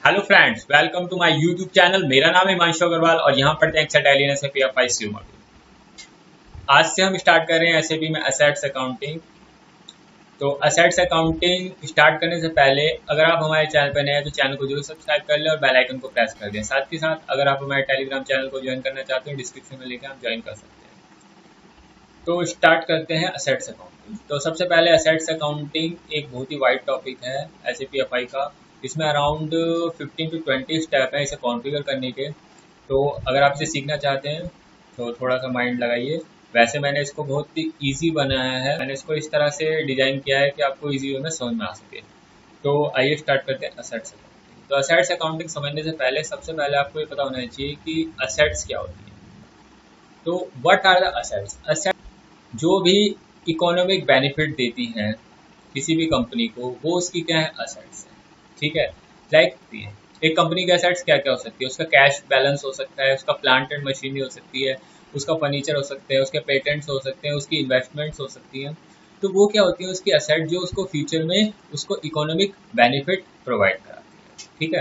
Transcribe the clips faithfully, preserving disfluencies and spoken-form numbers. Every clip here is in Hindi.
Hello friends, welcome to my YouTube channel. मेरा नाम है हिमांशु अग्रवाल और यहाँ पढ़ते हैं Excel Tally SAP FI C module. आज से हम स्टार्ट कर रहे हैं एसएपी में असेट्स अकाउंटिंग। तो असेट्स अकाउंटिंग स्टार्ट करने से पहले अगर आप हमारे चैनल पर नए हैं तो चैनल को जरूर सब्सक्राइब कर लें और बेल आइकन को प्रेस कर दें। साथ ही साथ अगर आप हमारे टेलीग्राम चैनल को ज्वाइन करना चाहते हैं, डिस्क्रिप्शन में लेकर आप ज्वाइन कर सकते हैं। तो स्टार्ट करते हैं असेट्स अकाउंटिंग। तो सबसे पहले असेट्स अकाउंटिंग एक बहुत ही वाइड टॉपिक है एसएपी एफआई का। इसमें around fifteen to twenty step है इसे कॉन्फ़िगर करने के। तो अगर आप इसे सीखना चाहते हैं तो थोड़ा सा माइंड लगाइए। वैसे मैंने इसको बहुत ही ईजी बनाया है, मैंने इसको इस तरह से डिज़ाइन किया है कि आपको ईजी वे में समझ में आ सके। तो आइए स्टार्ट करते हैं असेट्स अकाउंटिंग। तो असेट्स अकाउंटिंग समझने से पहले सबसे पहले आपको ये पता होना चाहिए कि असेट्स क्या होती है। तो what are the assets? Asset जो भी इकोनॉमिक बेनिफिट देती हैं किसी भी कंपनी को, वो उसकी क्या है? असेट्स है। ठीक है, लाइक like, एक कंपनी के असेट्स क्या क्या हो सकती है? उसका कैश बैलेंस हो सकता है, उसका प्लांट एंड मशीनरी हो सकती है, उसका फर्नीचर हो सकते हैं, उसके पेटेंट्स हो सकते हैं, उसकी इन्वेस्टमेंट्स हो सकती हैं। तो वो क्या होती है? उसकी असेट जो उसको फ्यूचर में उसको इकोनॉमिक बेनिफिट प्रोवाइड कराती है। ठीक है,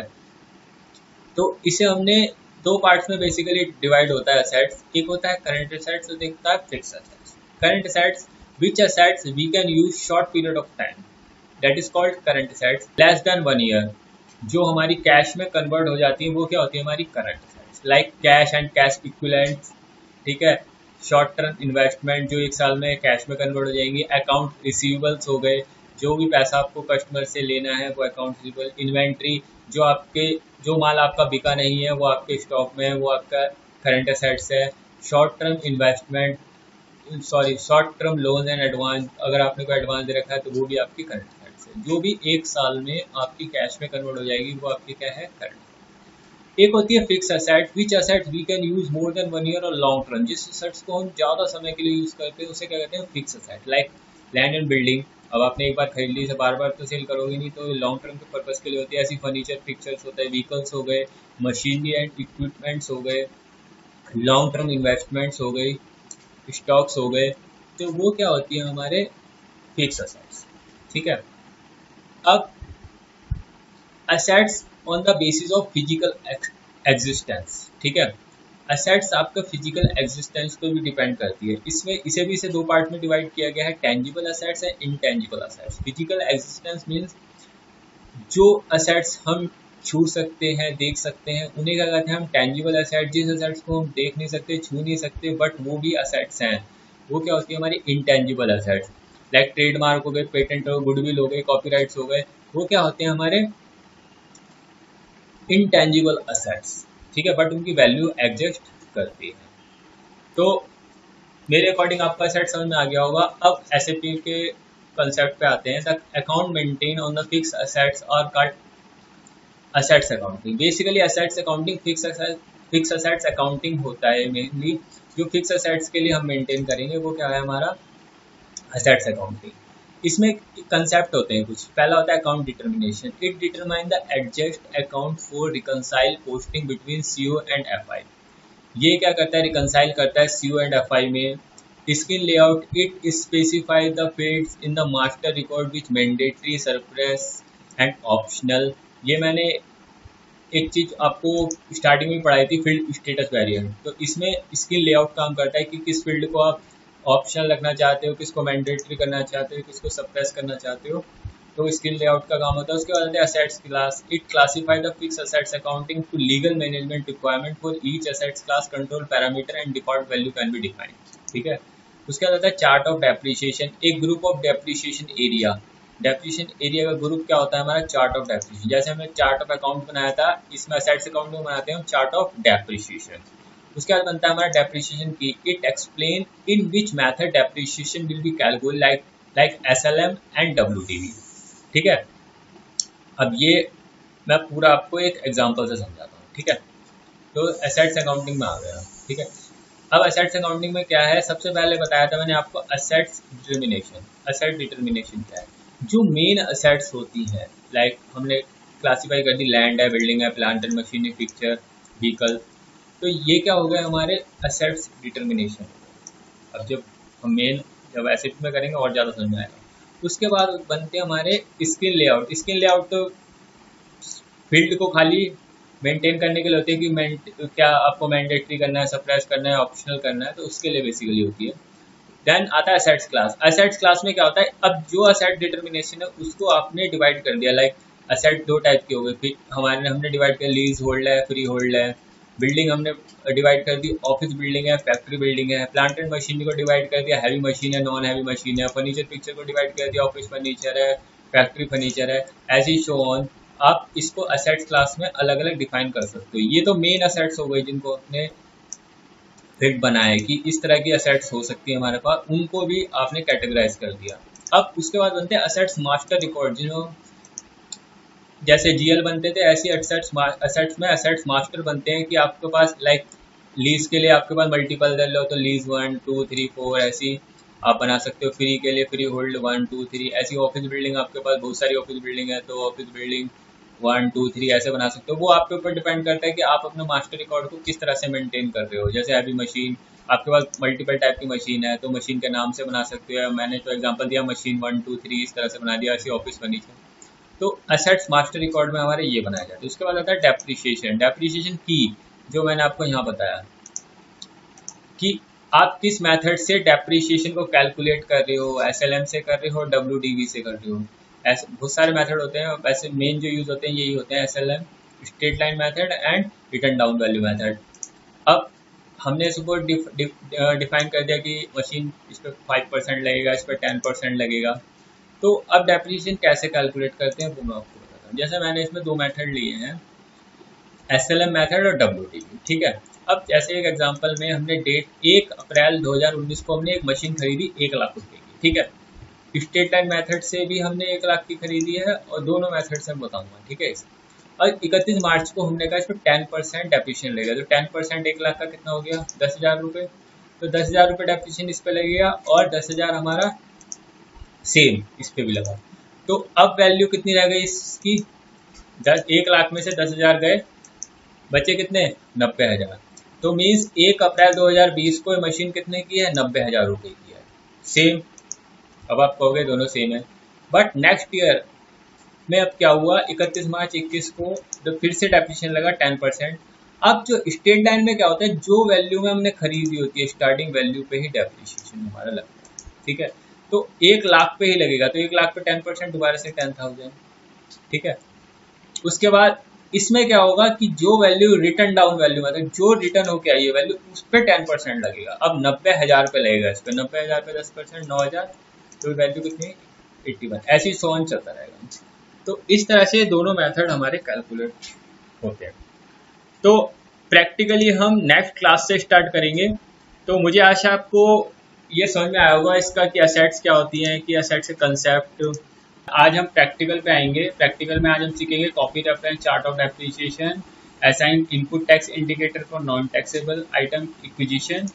तो इसे हमने दो पार्ट्स में बेसिकली डिवाइड होता है असेट्स। एक होता है करंट असेट्स और एक होता है fix assets. Current assets, which assets we can use short period of time, that is called current assets. Less than one year जो हमारी कैश में कन्वर्ट हो जाती है वो क्या होती है? हमारी current assets. Like cash and cash equivalents. ठीक है, शॉर्ट टर्म इन्वेस्टमेंट जो एक साल में कैश में कन्वर्ट हो जाएंगी। अकाउंट रिसीवेबल्स हो गए, जो भी पैसा आपको कस्टमर से लेना है वो अकाउंट रिसीवेबल। इन्वेंट्री, जो आपके जो माल आपका बिका नहीं है वो आपके स्टॉक में है, वो आपका करंट असेट्स है। Short term investment, sorry short term loan and advance, अगर आपने कोई एडवांस दे रखा है तो वो भी आपकी करंट असेट्स है। जो भी एक साल में आपकी कैश में कन्वर्ट हो जाएगी वो आपकी क्या है? करंट। एक होती है fix asset, which asset we can use more than one year और लॉन्ग टर्म। जिस असेट्स को हम ज्यादा समय के लिए यूज करते हैं उसे क्या कहते हैं? Fix asset. Like land and building, अब आपने एक बार खरीद ली, से बार बार तो सेल करोगे नहीं, तो लॉन्ग टर्म के पर्पज के लिए होती है। ऐसी फर्नीचर पिक्चर्स होता है, व्हीकल्स हो गए, मशीनरी एंड इक्विपमेंट्स हो गए, लॉन्ग टर्म इन्वेस्टमेंट्स हो गई, स्टॉक्स हो गए। तो वो क्या होती है? हमारे फिक्स असेट्स। ठीक है, अब assets on the basis of physical existence. ठीक है, असेट्स आपका फिजिकल एग्जिस्टेंस पे भी डिपेंड करती है। इसमें इसे भी इसे दो पार्ट में डिवाइड किया गया है, tangible assets and intangible assets. Physical existence means जो असेट्स हम छू सकते हैं, देख सकते हैं, उन्हें क्या कहते हैं हम? Tangible asset. जिस असेट्स को हम देख नहीं सकते, छू नहीं सकते, बट वो भी असेट्स हैं, वो क्या होती है? हमारी इनटेंजिबल असेट्स। लाइक ट्रेडमार्क हो गए, पेटेंट हो, गुडविल हो गए, कॉपीराइट्स हो गए, वो क्या होते हैं? हमारे इनटेंजिबल असेट्स। ठीक है, बट उनकी वैल्यू एग्जिस्ट करती है। तो मेरे अकॉर्डिंग आपका असेट समझ में आ गया होगा। अब एसएपी के कंसेप्ट पे आते हैं। The account maintain on the fix assets और called assets accounting. Basically assets accounting fix asset fix assets accounting होता है मेनली। जो फिक्स असेट्स के लिए हम मेंटेन करेंगे वो क्या है? हमारा असेट्स अकाउंटिंग। इसमें कंसेप्ट होते हैं कुछ। पहला होता है account determination. It determine the adjust account for reconcile posting between CO and FI. ये क्या करता है? रिकंसाइल करता है सीओ एंड एफआई में। Screen layout, it specify the fields in the master record which mandatory, surplus and optional. ये मैंने एक चीज आपको स्टार्टिंग में पढ़ाई थी, फील्ड स्टेटस वेरिएंट। तो इसमें स्किल लेआउट काम करता है कि किस फील्ड को आप ऑप्शनल रखना चाहते हो, किसको मैंडेटरी करना चाहते हो, किसको सप्रेस करना चाहते हो। तो स्किल लेआउट का काम होता है। उसके बाद assets class. It classify the fix assets accounting to legal management requirement for each assets class, control parameter and default value can be defined. ठीक है, उसके बाद आता है चार्ट ऑफ डेप्रिसिएशन। एक group of depreciation area. Depreciation area का ग्रुप क्या होता है? हमारा चार्ट ऑफ डेप्रिसिएशन। जैसे हमने चार्ट ऑफ अकाउंट बनाया था, इसमें असेट्स अकाउंट में बनाते हैं हम चार्ट ऑफ डेप्रिसिएशन। उसके बाद बनता है हमारा डेप्रिसिएशन की। It explain in which method depreciation will be calculated, like like SLM and WDV. ठीक है, अब ये मैं पूरा आपको एक एग्जांपल से समझाता हूँ। ठीक है, तो एसेट्स अकाउंटिंग में आ गया। ठीक है, अब एसेट्स अकाउंटिंग में क्या है? सबसे पहले बताया था मैंने आपको असेट्स डिटर्मिनेशन। असेट डिटर्मिनेशन क्या है? जो मेन असेट्स होती है, लाइक हमने क्लासीफाई कर दी, लैंड है, बिल्डिंग है, plant and machinery, picture, vehicle. तो ये क्या हो गए? हमारे असेट्स डिटर्मिनेशन। अब जब हम मेन जब एसेट में करेंगे और ज़्यादा समझ में आएगा। उसके बाद बनते हैं हमारे स्किल लेआउट। स्किल लेआउट तो फील्ड को खाली मेंटेन करने के लिए होती है कि मेंट क्या आपको मैंडेटरी करना है, सप्रेस करना है, ऑप्शनल करना है, तो उसके लिए बेसिकली होती है। देन आता है असेट्स क्लास। असेट्स क्लास में क्या होता है, अब जो असेट डिटर्मिनेशन है उसको आपने डिवाइड कर दिया। लाइक असेट दो टाइप के हो गए, हमारे हमने डिवाइड किया, लीज होल्ड है, फ्री होल्ड है। बिल्डिंग हमने डिवाइड कर दी, ऑफिस बिल्डिंग है, फैक्ट्री बिल्डिंग है। प्लांट एंड मशीनरी को डिवाइड कर दिया, हैवी मशीन है, नॉन हैवी मशीन है। फर्नीचर पिक्चर को डिवाइड कर दिया, ऑफिस फर्नीचर है, फैक्ट्री फर्नीचर है, एज ई शो ऑन। आप इसको असेट्स क्लास में अलग अलग डिफाइन कर सकते हो। ये तो मेन असेट्स हो गए जिनको आपने फिट बनाया कि इस तरह की असेट्स हो सकती है हमारे पास, उनको भी आपने कैटेगराइज कर दिया। अब उसके बाद बनते हैं असेट्स मास्टर रिकॉर्ड। जिन्हों जैसे जीएल बनते थे ऐसी असेट्स असेट्स में असेट्स मास्टर बनते हैं कि आपके पास लाइक लीज के लिए आपके पास मल्टीपल दे लो तो lease one two three four ऐसी आप बना सकते हो। फ्री के लिए free hold one two three ऐसी। ऑफिस बिल्डिंग आपके पास बहुत सारी ऑफिस बिल्डिंग है तो office building one two three ऐसे बना सकते हो। वो आपके ऊपर डिपेंड करता है कि आप अपने मास्टर रिकॉर्ड को किस तरह से मेंटेन कर रहे हो। जैसे हैवी मशीन, आपके पास मल्टीपल टाइप की मशीन है तो मशीन के नाम से बना सकते हो। मैंने तो एग्जांपल दिया मशीन वन टू थ्री इस तरह से बना दिया, ऐसी ऑफिस फर्नीचर। तो असेट्स मास्टर रिकॉर्ड में हमारे ये बनाया जाता है। उसके बाद आता है डेप्रिसिएशन। डेप्रिसिएशन की जो मैंने आपको यहाँ बताया कि आप किस मेथड से डेप्रिसिएशन को कैलकुलेट कर रहे हो, एसएलएम से कर रहे हो, डब्ल्यूडीवी से कर रहे हो। ऐसे बहुत सारे मेथड होते हैं, वैसे मेन जो यूज होते हैं यही होते हैं, SLM, straight line method and written down value method. अब हमने इसको डिफाइन कर दिया कि मशीन इस पर फाइव परसेंट लगेगा, इस पर टेन परसेंट लगेगा। तो अब डेप्रिसिएशन कैसे कैलकुलेट करते हैं वो मैं आपको बताता हूँ। जैसे मैंने इसमें दो मेथड लिए हैं, एसएलएम मेथड और डब्ल्यूडीवी, ठीक है। अब जैसे एक एग्जांपल में हमने डेट एक अप्रैल दो हज़ार उन्नीस को हमने एक मशीन खरीदी एक लाख रुपए की, ठीक है। स्ट्रेट लाइन मेथड से भी हमने एक लाख की खरीदी है और दोनों मेथड से मैं बताऊंगा, ठीक है। और इकतीस मार्च को हमने कहा इस पर टेन परसेंट डेप्रिसिएशन लगेगा। तो टेन परसेंट एक लाख का कितना हो गया, दस हजार रुपये। तो दस हजार रुपये डेप्रिसिएशन इस पे लगेगा और दस हजार हमारा सेम इस पे भी लगा। तो अब वैल्यू कितनी रह गई इसकी, दस एक लाख में से दस हजार गए, बचे कितने, नब्बे हजार। तो मीन्स एक अप्रैल दो हज़ार बीस को मशीन कितने की है, नब्बे हजार रुपये की है, सेम। अब आप कहोगे दोनों सेम है, बट नेक्स्ट ईयर में अब क्या हुआ, इकतीस मार्च इक्कीस को तो फिर से डेप्रिसिएशन लगा टेन परसेंट। अब जो स्ट्रेट लाइन में क्या होता है, जो वैल्यू में हमने खरीदी होती है स्टार्टिंग वैल्यू पे ही डेप्रिसिएशन हमारा लगता है, ठीक है। तो एक लाख पे ही लगेगा, तो एक लाख पे टेन परसेंट दोबारा से टेन थाउजेंड, ठीक है। उसके बाद इसमें क्या होगा कि जो वैल्यू रिटर्न डाउन वैल्यू मतलब जो रिटर्न होके आई है वैल्यू उस पर टेन परसेंट लगेगा। अब नब्बे हजार पे लगेगा इस पर, नब्बे हजार पे दस परसेंट नौ हजार, तो वैल्यू कितनी, एट्टी वन, ऐसी सोन चलता रहेगा। तो इस तरह से दोनों मेथड हमारे कैलकुलेट होते हैं। तो प्रैक्टिकली हम नेक्स्ट क्लास से स्टार्ट करेंगे। तो मुझे आशा आपको ये समझ में आया होगा इसका कि असेट्स क्या होती हैं, कि असेट्स का कंसेप्ट। आज हम प्रैक्टिकल पे आएंगे। प्रैक्टिकल में आज हम सीखेंगे copy reference, chart of depreciation, assign input tax indicator for non taxable item acquisition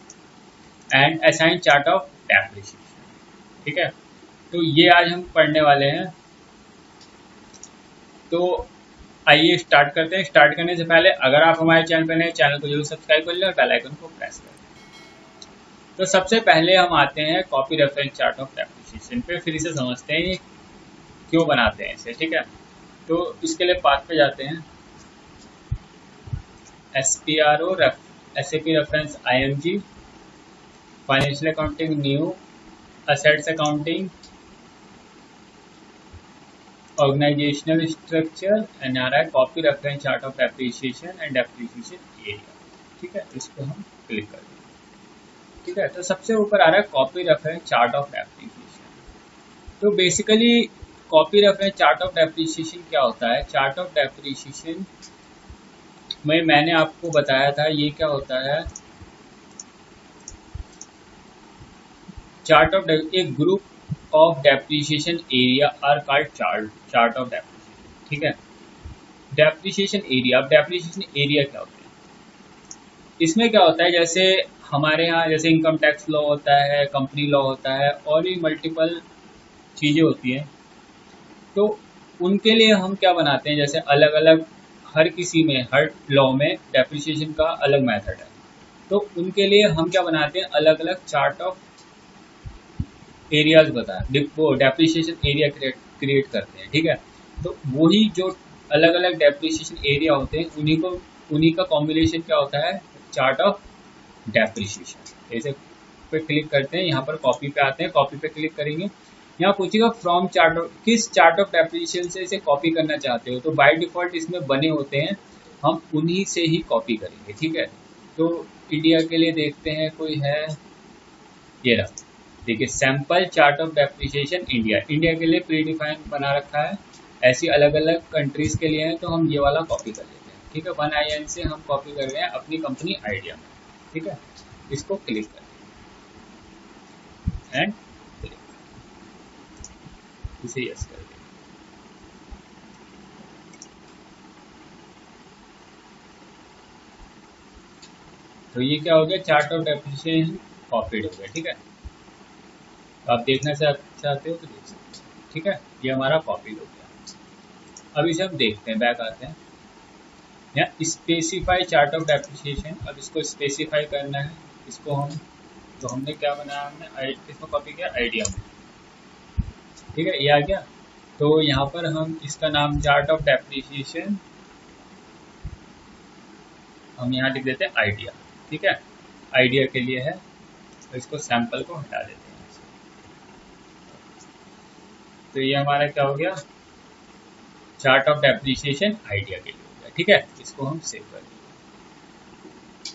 and assign chart of depreciation, ठीक है। तो ये आज हम पढ़ने वाले हैं। तो आइए स्टार्ट करते हैं। स्टार्ट करने से पहले अगर आप हमारे चैनल पर नए, चैनल को जरूर सब्सक्राइब कर लें और बेल आइकन को प्रेस कर लें। तो सबसे पहले हम आते हैं copy reference chart of depreciation पे, फिर इसे समझते हैं क्यों बनाते हैं इसे, ठीक है। तो इसके लिए पाथ पे जाते हैं, S P R O S A P reference I M G, financial accounting new, assets accounting, organizational structure, and आ रहा है copy reference chart of depreciation and depreciation area, ठीक है। इसको हम क्लिक कर देंगे, ठीक है। तो सबसे ऊपर आ रहा है copy reference chart of depreciation. तो basically copy reference chart of depreciation क्या होता है, चार्ट ऑफ डेप्रिसिएशन में मैंने आपको बताया था ये क्या होता है। चार्ट ऑफ एक group of depreciation area are called chart chart of depreciation, ठीक है। डेप्रिसिएशन एरिया, अब डेप्रिसिएशन एरिया क्या होता है, इसमें क्या होता है, जैसे हमारे यहाँ जैसे इनकम टैक्स लॉ होता है, कंपनी लॉ होता है और भी मल्टीपल चीज़ें होती हैं। तो उनके लिए हम क्या बनाते हैं, जैसे अलग अलग हर किसी में, हर लॉ में डेप्रिसिएशन का अलग मेथड है। तो उनके लिए हम क्या बनाते हैं, अलग अलग चार्ट ऑफ एरियाज बताएं, वो डेप्रिसिएशन एरिया क्रिएट क्रिएट करते हैं, ठीक है। तो वही जो अलग अलग डेप्रिसिएशन एरिया होते हैं, उन्हीं को उन्हीं का कॉम्बिनेशन क्या होता है, चार्ट ऑफ डेप्रिसिएशन। ऐसे पे क्लिक करते हैं, यहाँ पर कॉपी पे आते हैं, कॉपी पे क्लिक करेंगे, यहाँ पूछेगा फ्रॉम चार्ट ऑफ, किस चार्ट ऑफ डेप्रिसिएशन से इसे कॉपी करना चाहते हो, तो बाय डिफॉल्ट इसमें बने होते हैं, हम उन्हीं से ही कॉपी करेंगे। ठीक है, तो इंडिया के लिए देखते हैं कोई है, ये रहा, देखिए sample chart of depreciation India, India के लिए प्री डिफाइन बना रखा है, ऐसी अलग अलग कंट्रीज के लिए है, तो हम ये वाला कॉपी कर लेते हैं। ठीक है, वन आई एन से हम कॉपी कर रहे हैं अपनी कंपनी आइडिया में। ठीक है, इसको क्लिक करें एंड क्लिक, इसे यस कर दें। तो ये क्या हो गया, चार्ट ऑफ डेप्रिसिएशन कॉपीड हो गया। ठीक है, तो आप देखना चाहते हो तो देख सकते हो। ठीक है, ये हमारा कॉपीड हो गया। अब इसे हम देखते हैं, बैक आते हैं, यहाँ स्पेसिफाई चार्ट ऑफ डेप्रिसिएशन, अब इसको स्पेसिफाई करना है, इसको हम, तो हमने क्या बनाया, हमने किसमें कॉपी किया, आइडिया में। ठीक है, ये आ गया। तो यहाँ पर हम इसका नाम चार्ट ऑफ डेप्रिसिएशन हम यहाँ लिख देते हैं आइडिया। ठीक है, आइडिया के लिए है, तो इसको सैंपल को हटा देते हैं। तो ये हमारा क्या हो गया, चार्ट ऑफ डेप्रिसिएशन आइडिया के लिए हो गया। ठीक है, इसको हम सेव कर देंगे।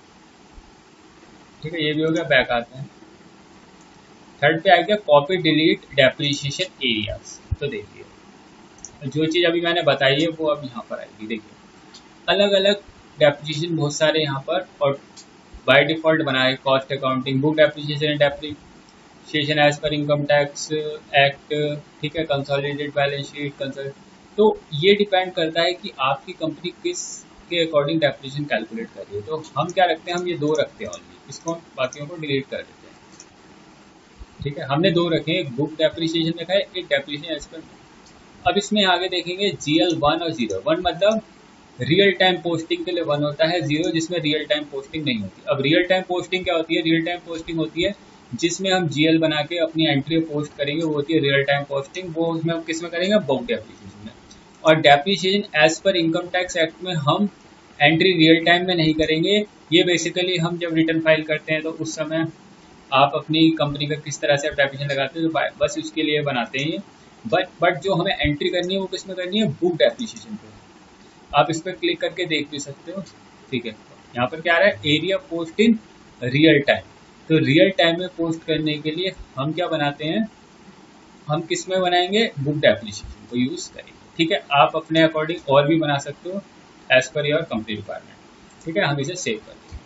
ठीक है, ये भी हो गया, बैक आते हैं। थर्ड पे आ गया कॉपी डिलीट डेप्रिसिएशन एरियाज। तो देखिए जो चीज़ अभी मैंने बताई है वो अब यहाँ पर आएगी। देखिए अलग अलग डेप्रिसिएशन बहुत सारे यहाँ पर, और बाय डिफॉल्ट बनाए cost accounting, book depreciation, depreciation as per income tax act. ठीक है, कंसोलिडेटेड बैलेंस शीट, कंसोल, तो ये डिपेंड करता है कि आपकी कंपनी किस के अकॉर्डिंग डेप्रिसिएशन कैलकुलेट कर रही है। तो हम क्या रखते हैं, हम ये दो रखते हैं ओनली, इसको बाकियों को डिलीट कर देते हैं। ठीक है, हमने दो रखे हैं, एक बुक डेप्रिसिएशन रखा है, एक डेप्रिसिएशन एज पर। अब इसमें आगे देखेंगे जी एल वन और जीरो। वन मतलब रियल टाइम पोस्टिंग के लिए वन होता है, जीरो जिसमें रियल टाइम पोस्टिंग नहीं होती। अब रियल टाइम पोस्टिंग क्या होती है, रियल टाइम पोस्टिंग होती है जिसमें हम जीएल बना के अपनी एंट्री पोस्ट करेंगे, वो होती है रियल टाइम पोस्टिंग। वो उसमें हम किस में करेंगे, बुक डेप्रिसिएशन में। और depreciation as per income tax act में हम एंट्री रियल टाइम में नहीं करेंगे, ये बेसिकली हम जब रिटर्न फाइल करते हैं तो उस समय आप अपनी कंपनी का किस तरह से आप डेप्रिसिएशन लगाते हैं, तो बस उसके लिए बनाते हैं। बट बट जो हमें एंट्री करनी है वो किस में करनी है, बुक डेप्रिसिएशन पे। आप इस पर क्लिक करके देख भी सकते हो। ठीक है, यहाँ पर क्या आ रहा है, area post in real time. तो रियल टाइम में पोस्ट करने के लिए हम क्या बनाते हैं, हम किस में बनाएंगे, बुक डेप्रिसिएशन को यूज करेंगे। ठीक है, आप अपने अकॉर्डिंग और भी बना सकते हो as per your company requirement. ठीक है, हम इसे सेव कर देंगे।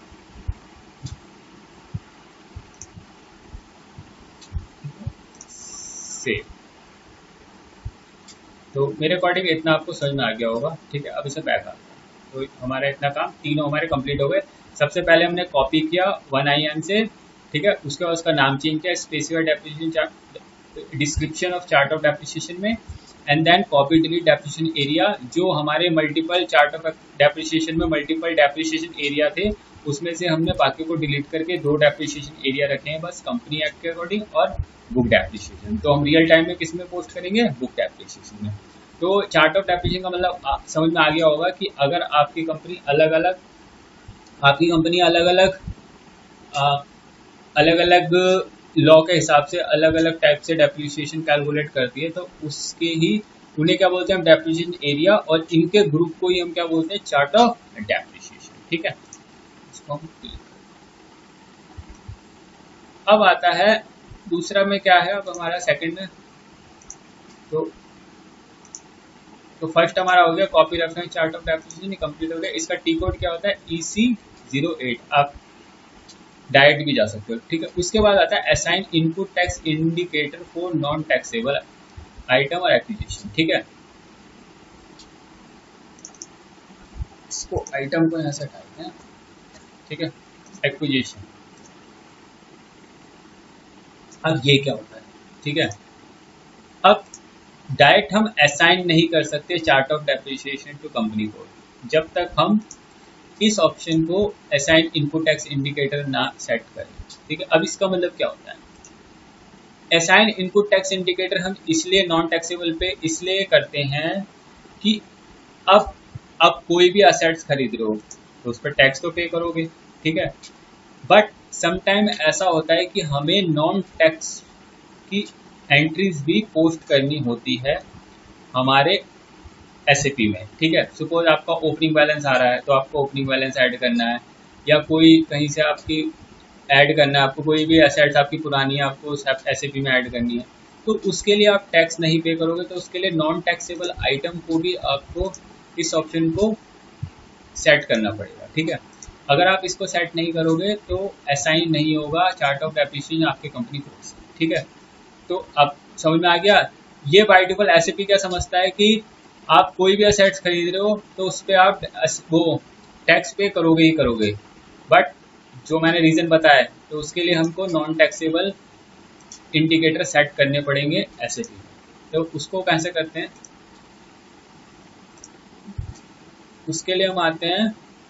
सेव, तो मेरे अकॉर्डिंग इतना आपको समझ में आ गया होगा। ठीक है, अब इसे बैक आता है। तो हमारा इतना काम तीनों हमारे कंप्लीट हो गए। सबसे पहले हमने कॉपी किया वन आई एन से। ठीक है, उसके बाद उसका नाम चेंज किया, specified depreciation chart, description of chart of depreciation में, and then copy delete depreciation area. जो हमारे मल्टीपल चार्ट ऑफ डेप्रिसिएशन में मल्टीपल डेप्रिसिएशन एरिया थे, उसमें से हमने बाकी को डिलीट करके दो डेप्रिसिएशन एरिया रखे हैं बस, कंपनी एक्ट के अकॉर्डिंग, और बुक डेप्रिसिएशन। तो हम रियल टाइम में किस में पोस्ट करेंगे, बुक डेप्रिसिएशन में। तो चार्ट ऑफ डेप्रिसिएशन का मतलब समझ में आ गया होगा कि अगर आपकी कंपनी अलग अलग आपकी कंपनी अलग अलग अलग अलग लॉ के हिसाब से अलग अलग टाइप से डेप्रिसिएशन कैलकुलेट करती है, तो उसके ही उन्हें क्या बोलते हैं हम, डेप्रिसिएशन एरिया, और इनके ग्रुप को ही हम क्या बोलते हैं, चार्ट ऑफ डेप्रिसिएशन। ठीक है, इसको हम क्लिक करते हैं। अब आता है दूसरा में क्या है, अब हमारा सेकंड में, तो तो फर्स्ट हमारा हो गया copy reference chart of depreciation, complete हो गया। इसका टी कोड क्या होता है, ई सी जीरो एट, आप डायरेक्ट भी जा सकते हो। ठीक है, उसके बाद आता है assign input tax indicator for non taxable item और एक्विजिशन। ठीक है, इसको आइटम को यहाँ से हटाते हैं। ठीक है, एक्विजिशन, अब ये क्या होता है। ठीक है, अब डायरेक्ट हम असाइन नहीं कर सकते chart of depreciation to company code जब तक हम इस ऑप्शन को असाइन इनपुट टैक्स इंडिकेटर ना सेट करें। ठीक है, अब इसका मतलब क्या होता है, असाइन इनपुट टैक्स इंडिकेटर हम इसलिए नॉन टैक्सेबल पे इसलिए करते हैं कि अब अब कोई भी असेट्स खरीद रहे हो तो उस पर टैक्स तो पे करोगे, ठीक है। बट समटाइम ऐसा होता है कि हमें नॉन टैक्स की एंट्रीज भी पोस्ट करनी होती है हमारे एसएपी में, ठीक है। सपोज आपका ओपनिंग बैलेंस आ रहा है तो आपको ओपनिंग बैलेंस ऐड करना है, या कोई कहीं से आपकी ऐड करना है, आपको कोई भी एसेट्स आपकी पुरानी है आपको उस एसएपी में ऐड करनी है, तो उसके लिए आप टैक्स नहीं पे करोगे, तो उसके लिए नॉन टैक्सेबल आइटम को भी आपको इस ऑप्शन को सेट करना पड़ेगा, ठीक है। अगर आप इसको सेट नहीं करोगे तो असाइन नहीं होगा चार्ट ऑफ डेप्रिसिएशन आपके कंपनी कोड से, ठीक है। तो अब समझ में आ गया। ये बाय डिफॉल्ट एसएपी क्या समझता है कि आप कोई भी असेट्स खरीद रहे हो तो उस पर आप वो टैक्स पे करोगे ही करोगे, बट जो मैंने रीजन बताया तो उसके लिए हमको नॉन टैक्सेबल इंडिकेटर सेट करने पड़ेंगे एसएपी में। तो उसको कैसे करते हैं, उसके लिए हम आते हैं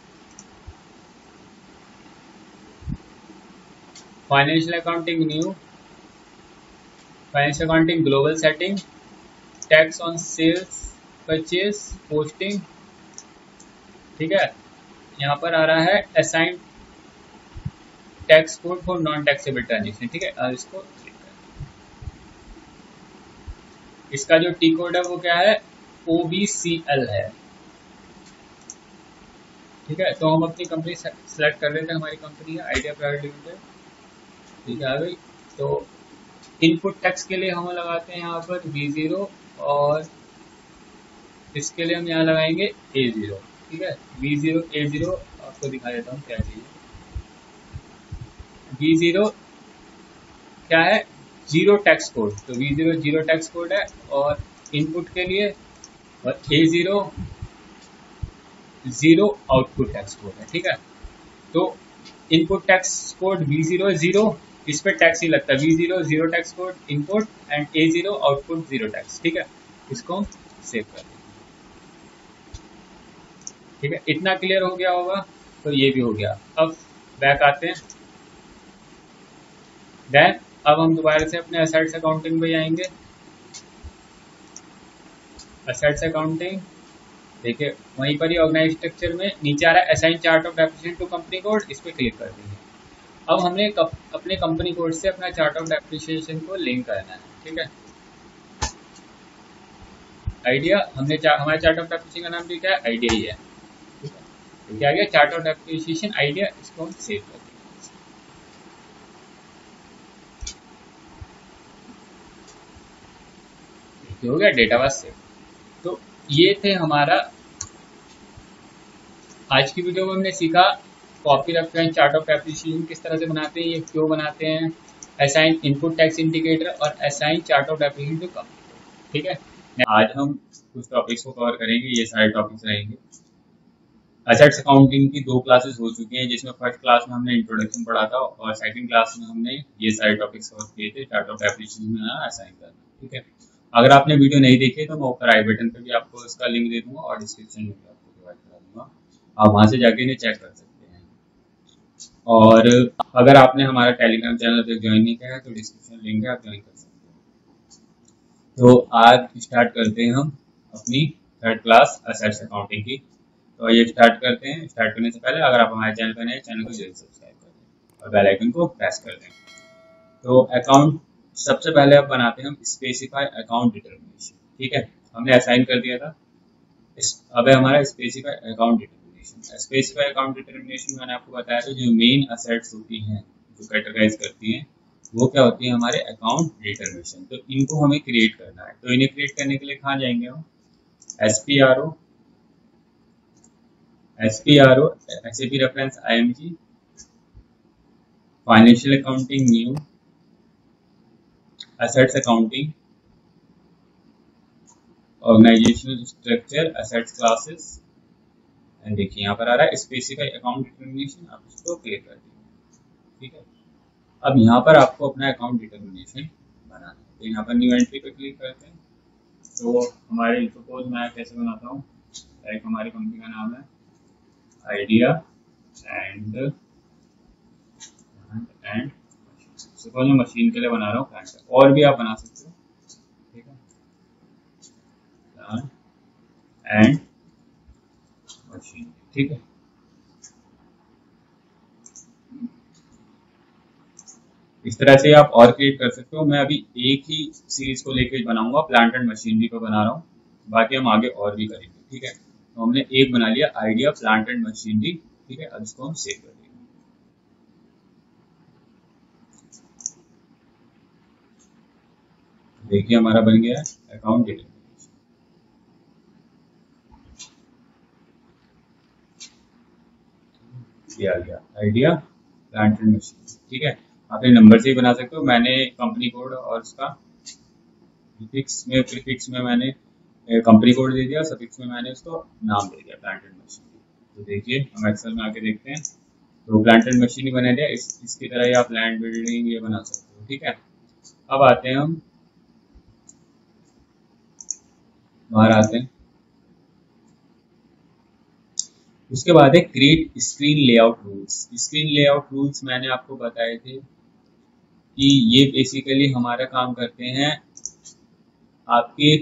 financial accounting new, financial accounting global setting, tax on sales purchase posting, ठीक है। यहाँ पर आ रहा है assign tax code for non taxable transaction, ठीक है। अब इसको क्लिक करें, इसका जो टी कोड है वो क्या है, ओ बी सी एल है, ठीक है। तो हम अपनी कंपनी सेलेक्ट कर रहे थे, हमारी कंपनी है आइडिया प्राइवेट लिमिटेड, ठीक है। आ गई। तो इनपुट टैक्स के लिए हम लगाते हैं यहाँ पर बी जीरो, और इसके लिए हम यहाँ लगाएंगे ए जीरो, ठीक है। बी जीरो ए जीरो आपको दिखा देता हूँ क्या चाहिए। बी जीरो क्या है, जीरो टैक्स कोड, तो B zero zero tax code है और इनपुट के लिए, और A zero zero output tax code है, ठीक है। तो input tax code B zero zero, इस पे टैक्स ही लगता है, B zero zero tax code input and A zero output zero tax, ठीक है। इसको हम सेव कर देंगे, ठीक है। इतना क्लियर हो गया होगा, तो ये भी हो गया। अब बैक आते हैं, देन अब हम दोबारा से अपने असेट्स अकाउंटिंग पे जाएंगे। असेट्स अकाउंटिंग देखिए वहीं पर ही ऑर्गेनाइज स्ट्रक्चर में नीचे आ रहा है assign chart of depreciation to company code, इस पर क्लिक कर देंगे। अब हमने कप, अपने कंपनी कोड से अपना चार्ट ऑफ डेप्रिसिएशन को लिंक करना है, ठीक है। आइडिया हमने चा, हमारे चार्ट ऑफ डेप्रिसिएशन का नाम भी क्या है, आइडिया ही है, ठीक है। तो क्या गया चार्ट ऑफ डेप्रिसिएशन आइडिया, इसको हम सेव कर देंगे। हो गया डेटा बस सेव। तो ये थे हमारा आज की वीडियो में, हमने सीखा copy reference chart of depreciation किस तरह से बनाते हैं, ये क्यों बनाते हैं, असाइन इनपुट टैक्स इंडिकेटर और assign chart of depreciation to company, ठीक है। आज हम कुछ टॉपिक्स को कवर करेंगे, ये सारे टॉपिक्स रहेंगे। असेट्स अकाउंटिंग की दो क्लासेस हो चुकी हैं, जिसमें फर्स्ट क्लास में हमने इंट्रोडक्शन पढ़ा था और सेकंड क्लास में हमने ये सारे टॉपिक्स कवर किए थे, चार्ट ऑफ डेप्रिसिएशन में असाइन करना, ठीक है। अगर आपने वीडियो नहीं देखी तो मैं ऊपर आई बटन पे भी आपको इसका लिंक दे दूंगा और डिस्क्रिप्शन में भी आपको प्रोवाइड करा दूंगा, आप वहां से जाके इन्हें चेक कर सकते हैं। और अगर आपने हमारा टेलीग्राम चैनल पे ज्वाइन नहीं किया है तो डिस्क्रिप्शन लिंक है, आप ज्वाइन कर सकते हैं। तो आज स्टार्ट करते हैं हम अपनी थर्ड क्लास असेट्स अकाउंटिंग की। तो ये स्टार्ट करते हैं। स्टार्ट करने से पहले अगर आप हमारे चैनल पर नए चैनल को जरूर सब्सक्राइब कर दें और बेल आइकन को प्रेस कर दें। तो अकाउंट सबसे पहले आप बनाते हैं हम स्पेसिफाई अकाउंट डिटर्मिनेशन, ठीक है। हमने असाइन कर दिया था, अब है हमारा specify account determination. Specify account determination मैंने आपको बताया था, जो मेन असेट्स होती हैं जो कैटेगराइज करती हैं वो क्या होती है, हमारे अकाउंट डिटर्मिनेशन। तो इनको हमें क्रिएट करना है, तो इन्हें क्रिएट करने के लिए कहाँ जाएंगे हम, S P R O, S P R O, SAP reference IMG, financial accounting new, assets accounting, organizational structure, assets classes, and देखिए यहाँ पर आ रहा है स्पेसिफाई अकाउंट डिटर्मिनेशन, आप इसको क्लिक कर दीजिए, ठीक है। अब यहाँ पर आपको अपना अकाउंट डिटर्मिनेशन बनाना है, तो यहाँ पर न्यू एंट्री पे क्लिक करते हैं। तो हमारे सपोज मैं कैसे बनाता हूँ, लाइक हमारी कंपनी का नाम है आइडिया एंड एंड सपोज मैं मशीन के लिए बना रहा हूँ प्लांट, और भी आप बना सकते हो, ठीक है। And machine. ठीक है, इस तरह से आप और क्रिएट कर सकते हो। मैं अभी एक ही सीरीज को लेकर बनाऊंगा, प्लांट एंड मशीनरी को बना रहा हूँ, बाकी हम आगे और भी करेंगे। ठीक है, तो हमने एक बना लिया आइडिया प्लांट एंड मशीनरी। ठीक है, अब इसको हम सेव कर देंगे। देखिए हमारा बन गया है अकाउंट डिटेल, ये आ गया आइडिया प्लांट एंड मशीनरी। ठीक है, आप नंबर से ही बना सकते हो। मैंने कंपनी कोड और उसका प्रीफिक्स में प्रीफिक्स में मैंने कंपनी कोड दे दिया, सफिक्स में मैंने उसको नाम दे दिया प्लांट एंड मशीनरी। तो देखिए हम एक्सेल में आके देखते हैं, तो प्लांट एंड मशीनरी बना दिया। इस, इसकी तरह ही आप लैंड बिल्डिंग ये बना सकते हो। ठीक है, अब आते हैं हम बाहर आते हैं, उसके बाद है create screen layout rules. Screen layout rules मैंने आपको बताए थे कि ये बेसिकली हमारा काम करते हैं आपके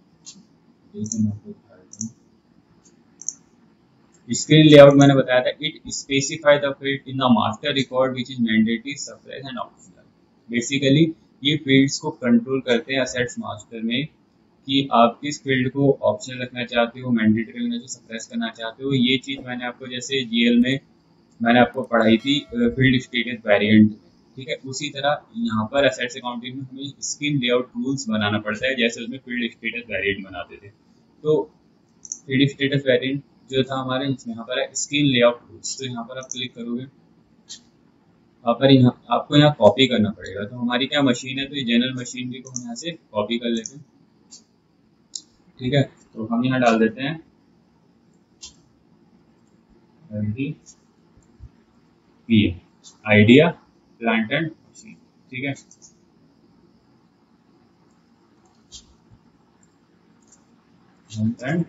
स्क्रीन लेआउट। मैंने बताया था it specify the field in the master record which is mandatory, surprise and optional. Basically ये फील्ड्स को कंट्रोल करते हैं असेट्स मास्टर में कि आप किस फील्ड को ऑप्शनल रखना चाहते हो, मैंडेटरी रखना चाहते हो, सरप्राइज करना चाहते हो। ये चीज मैंने आपको जैसे जीएल में मैंने आपको पढ़ाई थी फील्ड स्टेटस वेरिएंट में। ठीक है, उसी तरह यहाँ पर एसेट्स अकाउंटिंग में हमें स्क्रीन लेआउट रूल्स बनाना पड़ता है, जैसे उसमें फील्ड स्टेटस वेरिएंट बनाते थे। तो फील्ड स्टेटस वेरिएंट जो था हमारे यहाँ पर है स्क्रीन लेआउट रूल्स। तो यहाँ पर आप क्लिक करोगे, यहाँ पर यहाँ आपको यहाँ कॉपी करना पड़ेगा। तो हमारी क्या मशीन है, तो ये जनरल मशीनरी को हम यहाँ से कॉपी कर लेते हैं। ठीक है, तो हम यहाँ डाल देते हैं आइडिया प्लांट एंड मशीन। ठीक है, प्लांट एंड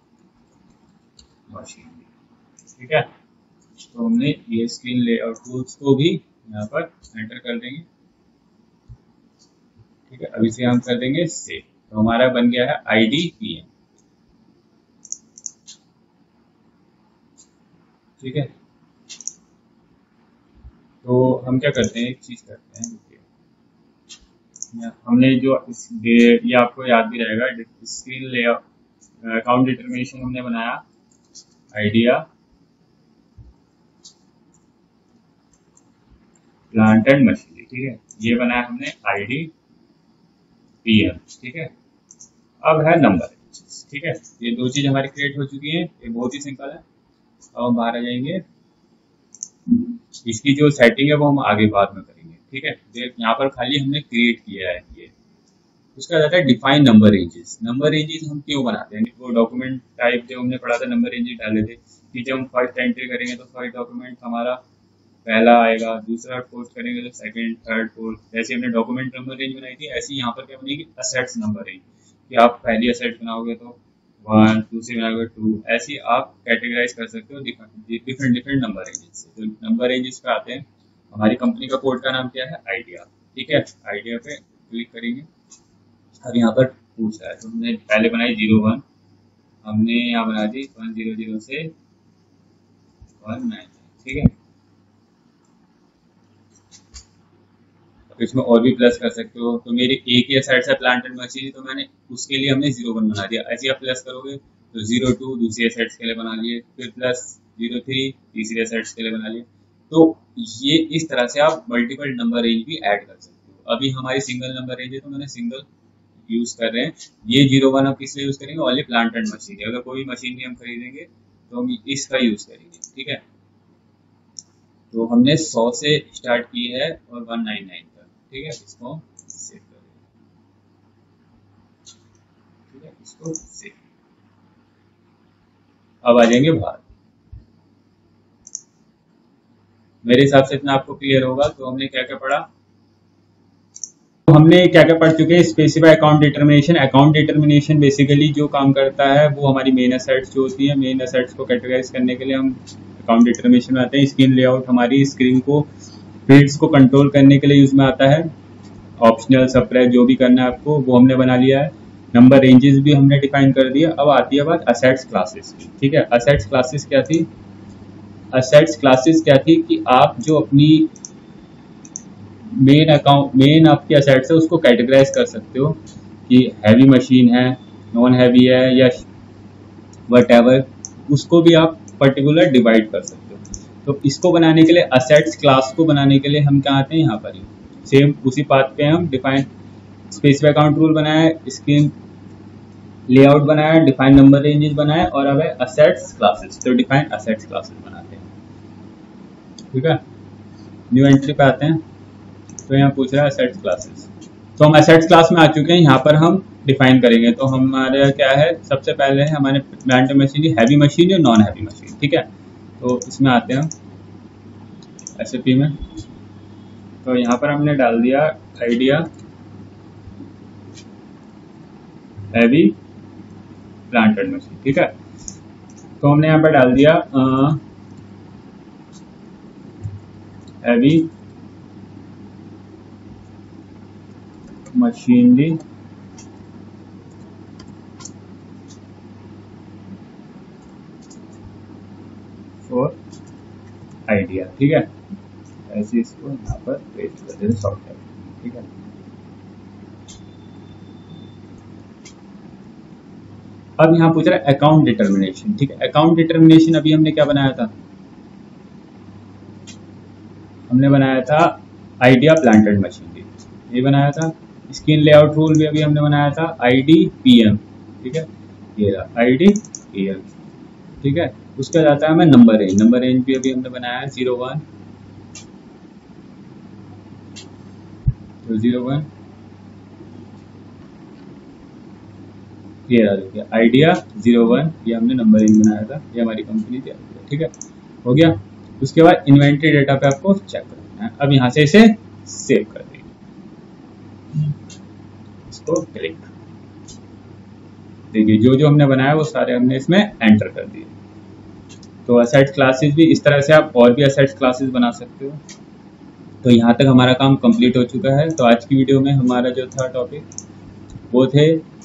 मशीन। ठीक है, तो हमने ये स्क्रीन लेआउट टूल्स को भी यहाँ पर एंटर कर देंगे। ठीक है, अभी से हम कर देंगे सेव। तो हमारा बन गया है आईडी पीएम। ठीक है, तो हम क्या करते हैं, एक चीज करते हैं, हमने जो ये आपको याद भी रहेगा स्क्रीन लेआउट अकाउंट डिटरमिनेशन हमने बनाया आइडिया प्लांट एंड मशीनरी। ठीक है, ये बनाया हमने आईडी पीएम। ठीक है, अब है नंबर। ठीक है, ये दो चीज हमारी क्रिएट हो चुकी है, ये बहुत ही सिंपल है। अब हम बाहर आ जाएंगे, इसकी जो सेटिंग है वो हम आगे बाद में करेंगे। ठीक है, यहाँ पर खाली हमने क्रिएट किया है ये। उसका जाता है define number ranges. Number ranges हम क्यों बनाते हैं, वो डॉक्यूमेंट टाइप जो हमने पढ़ा था नंबर रेंजेस डाले थे कि जब हम फर्स्ट एंट्री करेंगे तो फर्स्ट डॉक्यूमेंट हमारा पहला आएगा, दूसरा पोस्ट करेंगे तो सेकंड, थर्ड, फोर्थ। जैसे हमने डॉक्यूमेंट नंबर रेंज बनाई थी, ऐसे यहाँ पर क्या बनेगी असेट्स नंबर रेंज, कि आप पहली असेट बनाओगे तो वन, दूसरी बनाओगे टू, ऐसी आप कैटेगराइज कर सकते हो डिफरेंट डिफरेंट नंबर रेंजेस से। तो नंबर रेंजेस पे आते हैं, हमारी कंपनी का कोड का नाम क्या है, आइडिया। ठीक है, आइडिया पे क्लिक करेंगे। अब यहाँ पर पूछ रहा है, तो हमने पहले बनाई जीरो वन, हमने यहाँ बना दी वन जीरो जीरो से वन नाइन। ठीक है, इसमें और भी प्लस कर सकते हो। तो मेरी एक ही साइड से प्लांट एंड मशीनरी, तो मैंने उसके लिए हमने जीरो वन बना दिया। ऐसे आप प्लस करोगे तो जीरो टू दूसरी साइड्स के लिए बना लिए, फिर प्लस जीरो थ्री तीसरी साइड्स के लिए बना लिए। तो ये इस तरह से आप मल्टीपल नंबर रेंज भी ऐड कर सकते हो। अभी हमारी सिंगल नंबर रेंज है तो मैंने सिंगल यूज कर रहे हैं। ये जीरो वन हम किस लिए यूज करेंगे, ओनली प्लांट एंड मशीनरी। अगर कोई मशीनरी हम खरीदेंगे तो हम इसका यूज करेंगे। ठीक है, तो हमने सौ से स्टार्ट की है और वन नाइन नाइन तक। ठीक है, इसको सेव करेंगे। ठीक है, इसको सेव। अब आ जाएंगे बाहर। मेरे हिसाब से इतना आपको क्लियर होगा। तो हमने क्या क्या पढ़ा, तो हमने क्या क्या पढ़ चुके हैं, specify account determination. Account determination basically जो काम करता है वो हमारी मेन असेट्स जो होती है, मेन असेट्स को कैटेगराइज करने के लिए हम अकाउंट डिटरमिनेशन में आते हैं। स्क्रीन लेआउट हमारी स्क्रीन को फील्ड्स को कंट्रोल करने के लिए यूज में आता है। ऑप्शनल, सरप्राइज, जो भी करना है आपको वो हमने बना लिया है। नंबर रेंजेस भी हमने डिफाइन कर दिया। अब आती है बात असेट्स क्लासेस की, ठीक है। असेट्स क्लासेस क्या थी? असेट्स क्लासेस क्या थी कि आप जो अपनी मेन अकाउंट मेन आपकी असेट्स है उसको कैटेगराइज कर सकते हो कि हैवी मशीन है, नॉन हैवी है, या वट एवर, उसको भी आप पर्टिकुलर डिवाइड कर सकते हो। तो इसको बनाने के लिए, असेट्स क्लास को बनाने के लिए हम क्या आते हैं यहाँ पर ही सेम उसी पाथ पे हम डिफाइन स्पेसिफिक अकाउंट रूल बनाया, स्कीम लेआउट बनाया, डिफाइन नंबर रेंजेस बनाया, और अब है असेट्स क्लासेस। तो डिफाइन असेट्स क्लासेस बनाते हैं, ठीक है। न्यू एंट्री पे आते हैं, तो यहाँ पूछ रहा है असेट्स क्लासेस। तो हम असेट्स क्लास में आ चुके हैं, यहाँ पर हम डिफाइन करेंगे। तो हमारे क्या है, सबसे पहले है हमारे प्लांट मशीन हैवी मशीन या नॉन हैवी मशीन, ठीक है। तो इसमें आते हैं हम एसएपी में। तो यहाँ पर हमने डाल दिया आइडिया हैवी प्लांट मशीन, ठीक है। तो हमने यहाँ पर डाल दिया हैवी मशीनरी फॉर आइडिया, ठीक है। ऐसे इसको यहाँ पर पेस्ट कर देते सॉफ्टवेयर, ठीक है। अब यहाँ पूछ रहा है अकाउंट डिटर्मिनेशन, ठीक है। अकाउंट डिटर्मिनेशन अभी हमने क्या बनाया था, हमने बनाया था आइडिया प्लांटेड मशीनरी, ये बनाया था। स्क्रीन लेआउट रूल भी अभी हमने बनाया था आईडी पीएम, ठीक है। ये रहा आईडी पीएम, ठीक है। उसका जाता है हमें नंबर रेंज, नंबर रेंज भी अभी हमने बनाया है जीरो वन, तो जीरो वन ये रहा, देखिए आइडिया जीरो वन, ये हमने नंबर रेंज बनाया था, ये हमारी कंपनी थी, ठीक है। हो गया। उसके बाद इन्वेंट्री डेटा पे आपको चेक करना है। अब यहाँ से इसे सेव कर देंगे, इसको क्लिक, देखिए जो जो हमने बनाया वो सारे हमने इसमें एंटर कर दिए। तो असेट्स क्लासेस भी इस तरह से आप और भी असेट्स क्लासेस बना सकते हो। तो यहाँ तक हमारा काम कंप्लीट हो चुका है। तो आज की वीडियो में हमारा जो था टॉपिक वो थे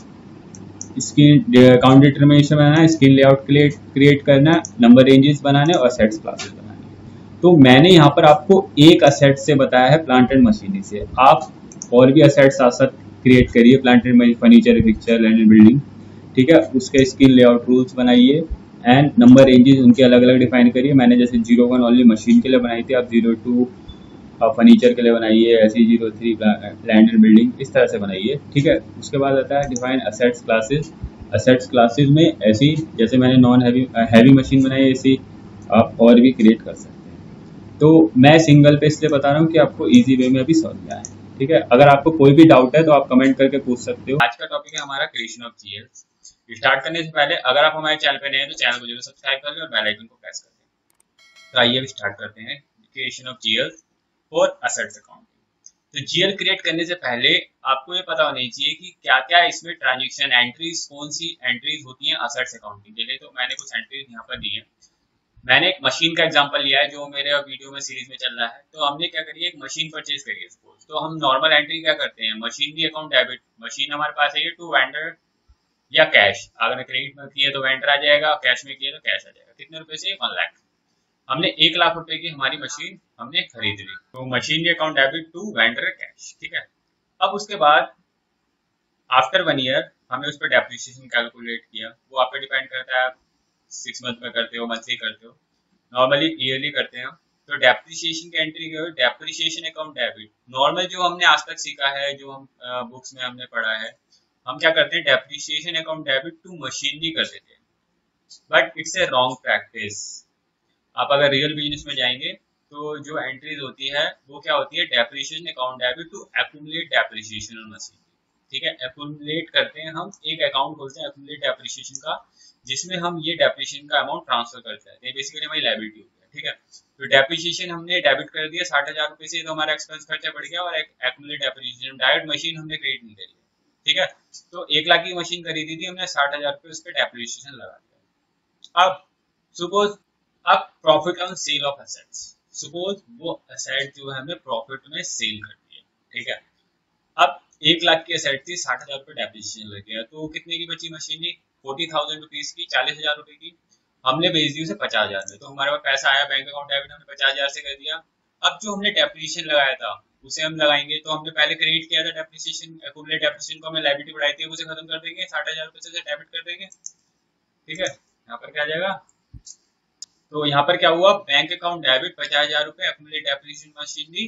स्क्रीन अकाउंट डिटरमिनेशन बनाना, स्क्रीन लेआउट क्रिएट करना, नंबर रेंजेस बनाने और असेट्स क्लासेस बनाने। तो मैंने यहाँ पर आपको एक असेट से बताया है प्लांट एंड मशीनरी से, आप और भी असेट्स साथ साथ क्रिएट करिए, plant and furniture, picture, land and building, ठीक है। उसके स्क्रीन लेआउट रूल्स बनाइए एंड नंबर रेंजेस उनके अलग अलग डिफाइन करिए। मैंने जैसे जीरो वन ओनली मशीन के लिए बनाई थी, आप जीरो टू फर्नीचर के लिए बनाइए, ऐसे zero three land and building, इस तरह से बनाइए, ठीक है। उसके बाद आता है define assets classes. Assets classes में ऐसी जैसे मैंने नॉन हैवी हैवी मशीन बनाई, ऐसी आप और भी क्रिएट कर सकते हैं। तो मैं सिंगल पे इसलिए बता रहा हूँ कि आपको इजी वे में अभी समझ में आए, ठीक है। अगर आपको कोई भी डाउट है तो आप कमेंट करके पूछ सकते हो। आज का टॉपिक है हमारा क्रिएशन ऑफ जीएल्स। स्टार्ट करने से पहले अगर आप हमारे चैनल पे नए हैं तो चैनल को जरूर सब्सक्राइब कर लें और बेल आइकन को प्रेस कर दें। तो आइए स्टार्ट करते हैं क्रिएशन ऑफ जीएल्स और असेट्स अकाउंटिंग। तो जीएल क्रिएट करने से पहले आपको ये पता होना चाहिए कि क्या क्या इसमें ट्रांजैक्शन एंट्रीज, कौन सी एंट्रीज होती हैं असेट्स अकाउंटिंग के लिए। तो मैंने कुछ एंट्रीज यहाँ पर दी है। मैंने एक मशीन का एग्जांपल लिया है जो मेरे वीडियो में सीरीज में चल रहा है। तो हमने क्या करी, एक मशीन परचेज करी है सपोज। तो हम नॉर्मल एंट्री क्या करते हैं, मशीनरी अकाउंट डेबिट, मशीन हमारे पास है ये, टू वेंडर या कैश। अगर क्रेडिट में किए तो वेंडर आ जाएगा, कैश में किए तो कैश आ जाएगा। कितने रुपए से, वन लाख। हमने एक लाख रुपए की हमारी मशीन हमने खरीद ली, तो मशीन के account debit to vendor cash, ठीक है। अब उसके बाद आफ्टर वन ईयर हमने उस पर डेप्रिसिएशन कैलकुलेट किया। वो आप पे डिपेंड करता है, आप सिक्स मंथ में करते हो, मंथली करते हो, नॉर्मली ईयरली करते हैं। तो डेप्रिसिएशन की एंट्री क्या है, डेप्रिसिएशन अकाउंट डेबिट। नॉर्मल जो हमने आज तक सीखा है, जो हम बुक्स में हमने पढ़ा है, हम क्या करते हैं, depreciation account debit to machinery कर देते हैं। But it's a wrong practice. आप अगर रियल बिजनेस में जाएंगे तो जो एंट्रीज होती है वो क्या होती है, depreciation account debit to accumulate depreciation on machine, ठीक है। एक्यूमुलेट करते हैं हम, एक अकाउंट खोलते हैं एक्यूमुलेट डेप्रिसिएशन का, जिसमें हम ये डेप्रिसिएशन का अमाउंट ट्रांसफर करते हैं। ये बेसिकली हमारी लायबिलिटी हो गया, ठीक है। तो डेप्रिसिएशन हमने डेबिट कर दिया साठ हजार रुपए से, तो हमारा एक्सपेंस खर्चा बढ़ गया, और एक्यूमुलेट डेप्रिसिएशन डायरेक्ट मशीन हमने क्रेडिट नहीं करी, ठीक है। तो एक लाख की मशीन खरीदी थी हमने, साठ हजार रुपए उस पर डेप्रिसिएशन लगा दिया। अब सपोज अब profit on sale of assets, suppose वो एसेट जो है हमें प्रॉफिट में सेल करती है, ठीक है। अब एक लाख की एसेट थी, साठ हजार रुपये डेप्रिसिएशन लग गया, तो कितने की बची मशीनरी? फोर्टी थाउजेंड रुपीज की, चालीस हजार रुपए की। हमने बेच दी उसे पचास हजार में, तो हमारे पास पैसा आया, बैंक अकाउंट डेबिट हमने पचास हजार से कर दिया। अब जो हमने डेप्रिसिएशन लगाया था उसे हम लगाएंगे, तो हमने पहले क्रेडिट किया था डेप्रिसिएशन, एक्यूमुलेट डेप्रिसिएशन को हमने लायबिलिटी बढ़ाई थी, उसे खत्म कर देंगे, साठ हजार रुपये से डेबिट कर देंगे। ठीक है, यहाँ पर क्या आ जाएगा? तो यहाँ पर क्या हुआ, बैंक अकाउंट डेबिट पचास हजार रुपये, एक्यूमुलेट डेप्रिसिएशन मशीनरी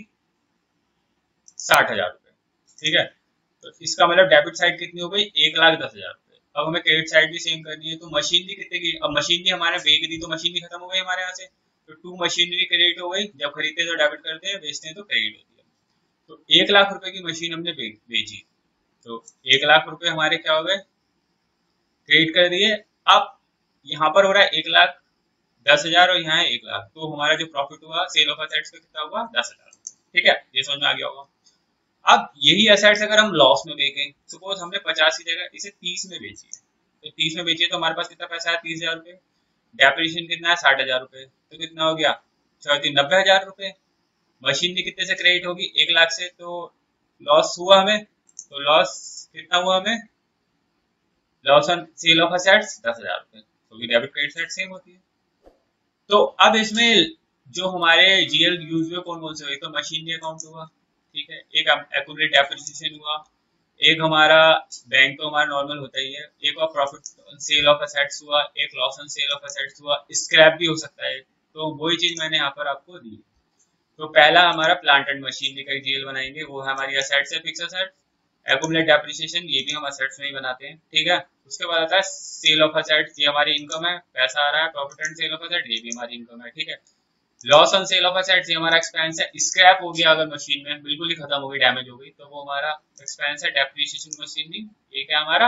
साठ हजार रुपये। ठीक है, तो इसका मतलब डेबिट साइड कितनी हो गई, एक लाख दस हजार रुपये। अब हमें क्रेडिट साइड भी सेम करनी है, तो मशीनरी कितने की, अब मशीनरी हमारे बेच दी तो मशीनरी खत्म हो गई हमारे यहाँ से, तो टू मशीनरी क्रेडिट हो गई, जब खरीदते तो डेबिट करते हैं, बेचते हैं तो क्रेडिट होती है। तो एक लाख रुपए की मशीन हमने बेची, तो एक लाख रुपए हमारे क्या हो गए, क्रेडिट कर दिए। अब यहाँ पर हो रहा है एक लाख दस हजार और यहाँ है एक लाख, तो हमारा जो प्रॉफिट हुआ सेल ऑफ एसेट्स का कितना हुआ, दस हजार। ठीक है, ये समझ में आ गया होगा। अब यही एसेट्स अगर हम लॉस में बेचें, सपोज हमने पचास की जगह इसे तीस में बेची है, तो तीस में बेची तो हमारे पास कितना पैसा है, तीस हजार रुपये। डेप्रिसिएशन कितना है, साठ हजार रुपये, तो कितना हो गया, चौथी नब्बे हजार रुपये। मशीनरी कितने से क्रेडिट होगी, एक लाख से, तो लॉस हुआ हमें, तो लॉस कितना हुआ हमें, loss on sale of assets दस हजार रुपये, क्योंकि डेबिट क्रेडिट साइड सेम होती है। तो अब इसमें जो हमारे जीएल यूज हुए कौन कौन से हुए, तो मशीनरी अकाउंट हुआ, ठीक है, एक एक्यूमुलेट डेप्रिसिएशन हुआ, एक हमारा बैंक तो हमारा नॉर्मल होता ही है, एक और प्रॉफिट सेल ऑफ एसेट्स हुआ, एक loss on sale of assets हुआ, स्क्रैप भी हो सकता है। तो वही चीज मैंने यहाँ पर आपको दी। तो पहला हमारा प्लांट एंड मशीनरी का जीएल बनाएंगे, वो है हमारी एसेट्स है, फिक्स एसेट। एक्यूमुलेट डेप्रिसिएशन ये भी हम एसेट्स में ही बनाते हैं। ठीक है, उसके बाद आता है सेल ऑफ एसेट्स, ये हमारी इनकम है, पैसा आ रहा है, profit and sale of asset ये भी हमारी इनकम है। ठीक है, loss on sale of assets ये हमारा एक्सपेंस है। स्क्रैप हो गया अगर मशीन में बिल्कुल ही खत्म हो गई, डैमेज हो गई, तो वो हमारा एक्सपेंस है। डेप्रिसिएशन मशीनरी ये क्या हमारा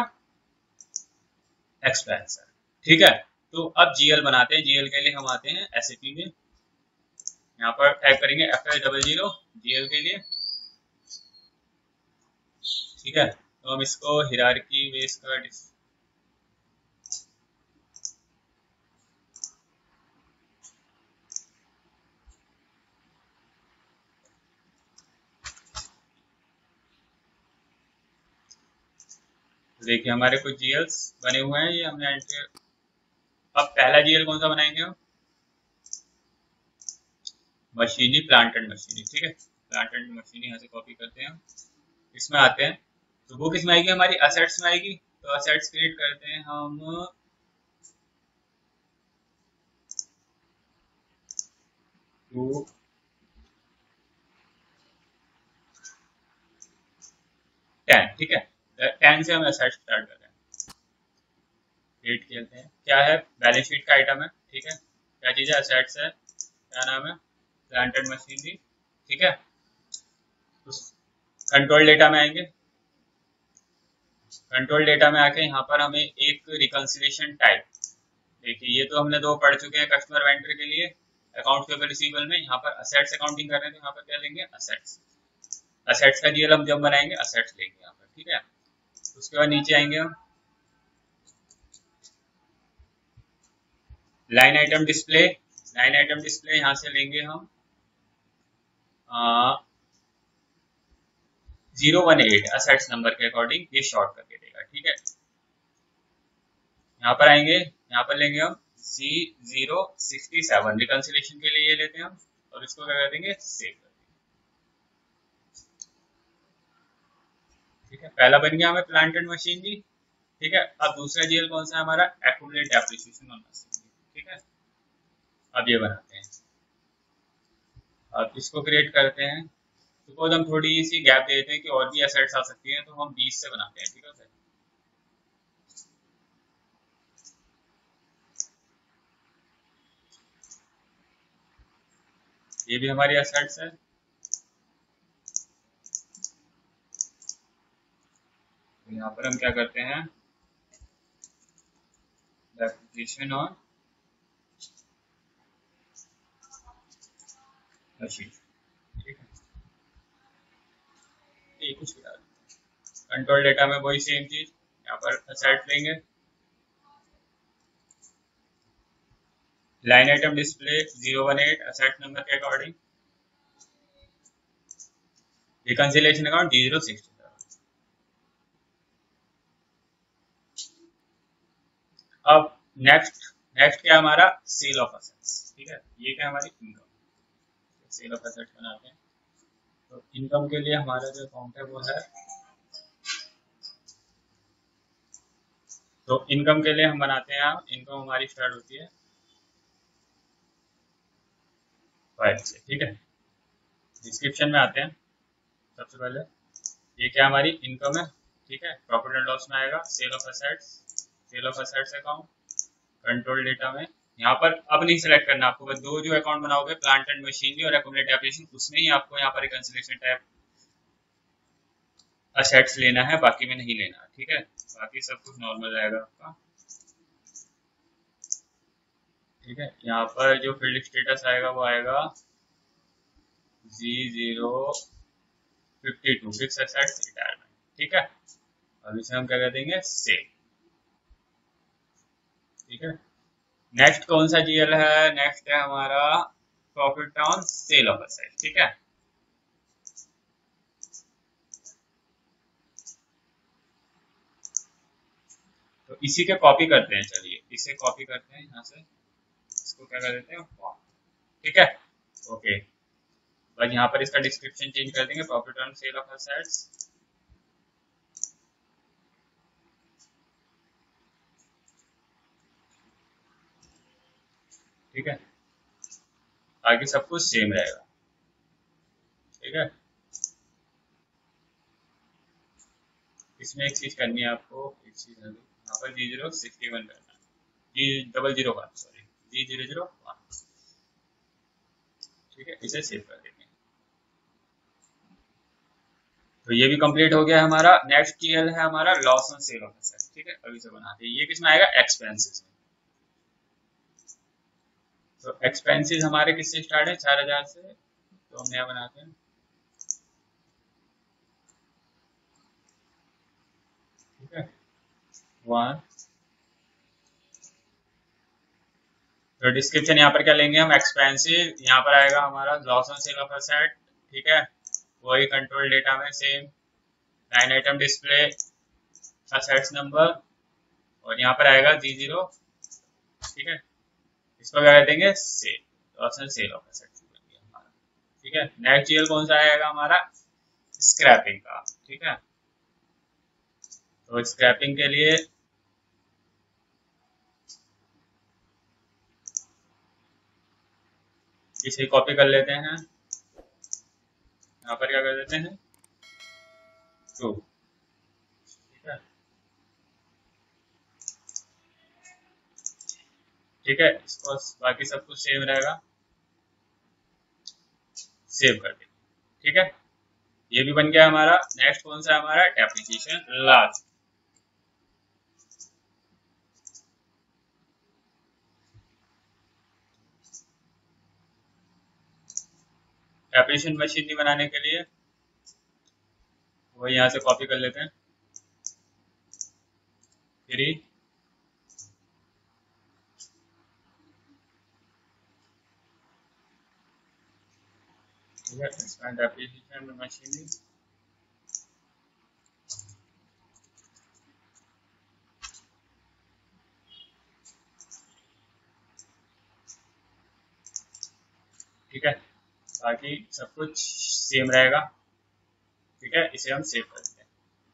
एक्सपेंस है। ठीक है, तो अब जीएल बनाते हैं। जीएल के लिए हम आते हैं एसएपी में, यहाँ पर टाइप करेंगे F S double zero GL के लिए। ठीक है, तो हम इसको हिरार्की बेस का देखिए हमारे कुछ जीएल्स बने हुए हैं, ये हमने एंट्री। अब पहला जीएल कौन सा बनाएंगे हम, मशीनरी प्लांट एंड मशीनरी। ठीक है, प्लांट एंड मशीनरी यहाँ से कॉपी करते हैं, इसमें आते हैं, तो वो किसमें आएगी, हमारी असेट्स में आएगी। तो असेट्स क्रिएट करते हैं हम, टू टेन। ठीक है, टेन से हम असेट्स स्टार्ट कर रहे हैं। क्रिएट करते हैं, क्या है, बैलेंस शीट का आइटम है। ठीक है, क्या चीज है, असेट्स है, क्या नाम है, प्लांट एंड मशीनरी। ठीक है, कंट्रोल डेटा में आएंगे, कंट्रोल डेटा में आके यहाँ पर हमें एक रिकंसिलेशन टाइप, देखिए ये तो हमने दो पढ़ चुके हैं कस्टमर वेंडर के लिए, अकाउंट पेबल रिसीवेबल में। यहाँ पर असेट्स अकाउंटिंग कर रहे हैं, तो यहाँ पर क्या लेंगे, असेट्स। असेट्स का जीएल हम जब बनाएंगे असेट्स लेंगे यहाँ पर। ठीक है, उसके बाद नीचे आएंगे हम, line item display. Line item display यहाँ से लेंगे हम zero one eight assets number के अकॉर्डिंग, ये शॉर्ट करके देगा। ठीक है, यहाँ पर आएंगे, यहाँ पर लेंगे हम C zero sixty seven, reconciliation के लिए ये लेते हैं हम, और इसको क्या कर देंगे, सेव कर देंगे। ठीक है, पहला बन गया हमें प्लांट एंड मशीनरी। ठीक है, अब दूसरा जीएल कौन सा है हमारा, एक्यूमुलेट डेप्रिसिएशन ऑन मशीनरी। ठीक है, अब ये बनाते हैं, अब इसको क्रिएट करते हैं। सपोज हम थोड़ी सी गैप दे देते हैं कि और भी एसेट्स आ सकती हैं, तो हम बीस से बनाते हैं। ठीक है, ये भी हमारी एसेट्स है। तो यहाँ पर हम क्या करते हैं, डेप्रिसिएशन ऑन मशीन। ठीक है, ये कुछ भी डाल, कंट्रोल डेटा में वही सेम चीज, यहाँ पर एसेट लेंगे, line item display zero one eight asset number के according, reconciliation account zero sixty seven. अब नेक्स्ट नेक्स्ट क्या हमारा सेल ऑफ असेट्स, ठीक है, ये क्या हमारी इनकम, सेल ऑफ असेट्स बनाते हैं। तो इनकम के लिए हमारा जो अकाउंट है वो है, तो इनकम के लिए हम बनाते हैं, इनकम हमारी स्टार्ट होती है फाइव से, ठीक है। डिस्क्रिप्शन में आते हैं, सबसे पहले ये क्या हमारी इनकम है, ठीक है। प्रॉफिट एंड लॉस में आएगा sale of assets, sale of assets account, control data में यहाँ पर अब नहीं सिलेक्ट करना आपको, बस दो जो अकाउंट बनाओगे प्लांट एंड मशीनरी और एक्यूमुलेट डेप्रिसिएशन, उसमें ही आपको यहाँ पर रिकंसिलिएशन टाइप असेट्स लेना है, बाकी में नहीं लेना, ठीक है। बाकी सब कुछ नॉर्मल रहेगा आपका, ठीक है। यहाँ पर जो फील्ड स्टेटस आएगा वो आएगा G zero fifty two fix assets retirement, ठीक है। अब इसे हम क्या कर देंगे सेव, ठीक है। नेक्स्ट कौन सा जीएल है, नेक्स्ट है हमारा profit on sale of asset, ठीक है। तो इसी के कॉपी करते हैं, चलिए इसे कॉपी करते हैं यहाँ से, इसको क्या कर देते हैं, ठीक है, ओके। बस यहाँ पर इसका डिस्क्रिप्शन चेंज कर देंगे, profit on sale of assets, ठीक है। आगे सब कुछ सेम रहेगा, ठीक है। इसमें एक चीज करनी है आपको, एक चीज यहाँ पर जी जीरो सिक्सटी वन करना है, G double zero one sorry G zero zero one, ठीक है। इसे सेव कर देंगे। तो ये भी कंप्लीट हो गया हमारा। नेक्स्ट जीएल है हमारा loss on sale of assets, ठीक है। अभी से बनाते हैं, ये किसमें आएगा, एक्सपेंसेस में। तो एक्सपेंसेस हमारे किससे स्टार्ट है, चार हजार से, तो हम नया बनाते हैं, ठीक है, वन। तो डिस्क्रिप्शन यहाँ पर क्या लेंगे हम, एक्सपेंसिव, यहाँ पर आएगा हमारा loss on sale of asset, ठीक है। वही कंट्रोल डेटा में same, line item display, assets number, और यहाँ पर आएगा जी जीरो, ठीक है। इसको क्या कर देंगे sale, loss on sale of asset, ठीक है। नेक्स्ट जीएल कौन सा आएगा हमारा, स्क्रैपिंग का, ठीक है। तो स्क्रैपिंग के लिए इसे कॉपी कर लेते हैं, यहाँ पर क्या कर देते हैं टू, ठीक है, ठीक है। इसको बाकी सब कुछ सेम रहेगा, सेव कर देंगे, ठीक है। ये भी बन गया हमारा। नेक्स्ट कौन सा है हमारा, डेप्रिसिएशन लास्ट, डेप्रिसिएशन मशीनरी बनाने के लिए वो यहाँ से कॉपी कर लेते हैं, थ्री, ठीक है। इसमें डेप्रिसिएशन मशीनरी, ठीक है। बाकी सब कुछ सेम रहेगा, ठीक है। इसे हम सेव कर देते हैं।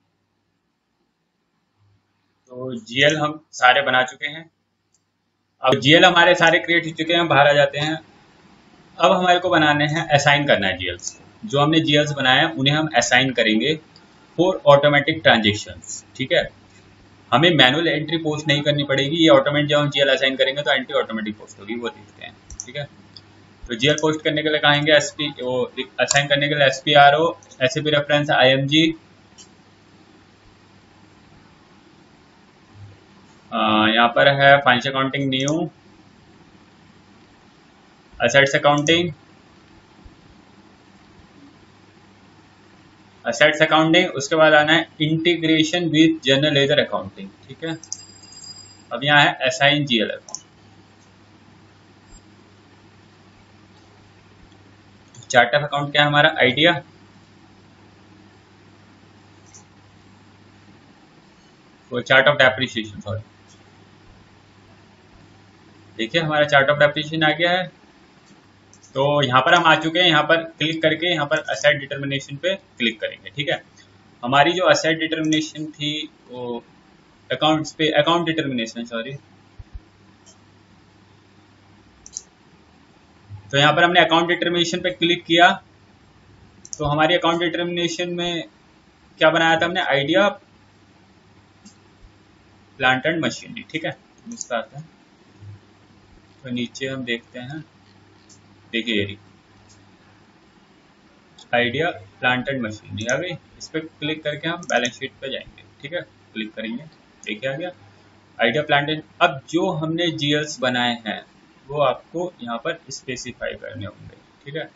तो जीएल हम सारे बना चुके हैं। अब जीएल हमारे सारे क्रिएट हो चुके हैं, बाहर आ जाते हैं। अब हमारे को बनाने हैं, असाइन करना है जीएल्स, जो हमने जीएल्स बनाए हैं उन्हें हम असाइन करेंगे फॉर ऑटोमेटिक ट्रांजेक्शन्स, ठीक है। हमें मैनुअल एंट्री पोस्ट नहीं करनी पड़ेगी, ये ऑटोमेटिक जब हम जीएल असाइन करेंगे तो एंट्री ऑटोमेटिक पोस्ट होगी, वो देखते हैं, ठीक है। तो जीएल पोस्ट करने के लिए कहेंगे एसपी, वो असाइन करने के लिए S P R O, SAP reference I M G, यहाँ पर है financial accounting new, assets accounting, assets accounting, उसके बाद आना है integration with general ledger accounting, ठीक है। अब यहाँ है assign GL account, chart of account क्या है हमारा, आइडिया, वो चार्ट ऑफ डेप्रिसिएशन, सॉरी, देखिए हमारा चार्ट ऑफ डेप्रिसिएशन आ गया है। तो यहाँ पर हम आ चुके हैं। यहाँ पर क्लिक करके यहाँ पर असेट डिटर्मिनेशन पे क्लिक करेंगे। ठीक है, हमारी जो असेट डिटर्मिनेशन थी वो अकाउंट्स पे, अकाउंट डिटर्मिनेशन सॉरी, तो यहाँ पर हमने अकाउंट डिटर्मिनेशन पे क्लिक किया। तो हमारी अकाउंट डिटर्मिनेशन में क्या बनाया था हमने, आइडिया प्लांट एंड मशीनरी। ठीक है, इसका आता है। तो नीचे हम देखते हैं, देखिए ये आइडिया प्लांट एंड मशीनरी आ गई। इस पर क्लिक करके हम बैलेंस शीट पे जाएंगे। ठीक है, क्लिक करेंगे, देखिए आ गया आइडिया प्लांट एंड। अब जो हमने जीएल्स बनाए हैं वो आपको यहाँ पर स्पेसिफाई करने होंगे। ठीक है,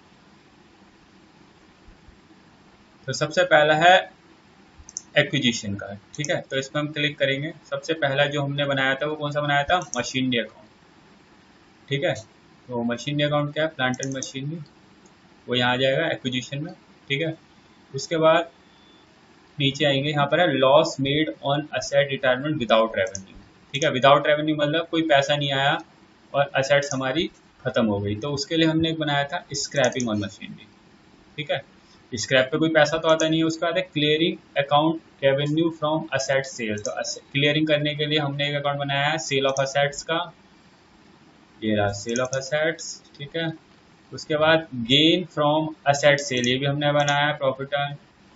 तो सबसे पहला है एक्विजिशन का। ठीक है, तो इस पर हम क्लिक करेंगे। सबसे पहला जो हमने बनाया था वो कौन सा बनाया था, मशीनरी अकाउंट। ठीक है, तो मशीनरी अकाउंट क्या है, प्लांट एंड मशीनरी, वो यहाँ आ जाएगा एक्विजिशन में। ठीक है, उसके बाद नीचे आएंगे, यहाँ पर है loss made on asset retirement without revenue. ठीक है, विदाउट रेवेन्यू मतलब कोई पैसा नहीं आया और असेट्स हमारी खत्म हो गई, तो उसके लिए हमने एक बनाया था स्क्रैपिंग ऑन मशीनरी। ठीक है, स्क्रैप पे कोई पैसा तो आता नहीं है। उसके बाद है clearing account revenue from asset sale. तो क्लियरिंग करने के लिए हमने एक अकाउंट बनाया है सेल ऑफ असेट्स का, ये रहा सेल ऑफ असेट्स। ठीक है, उसके बाद गेन फ्रॉम असेट सेल, ये भी हमने बनाया है, profit and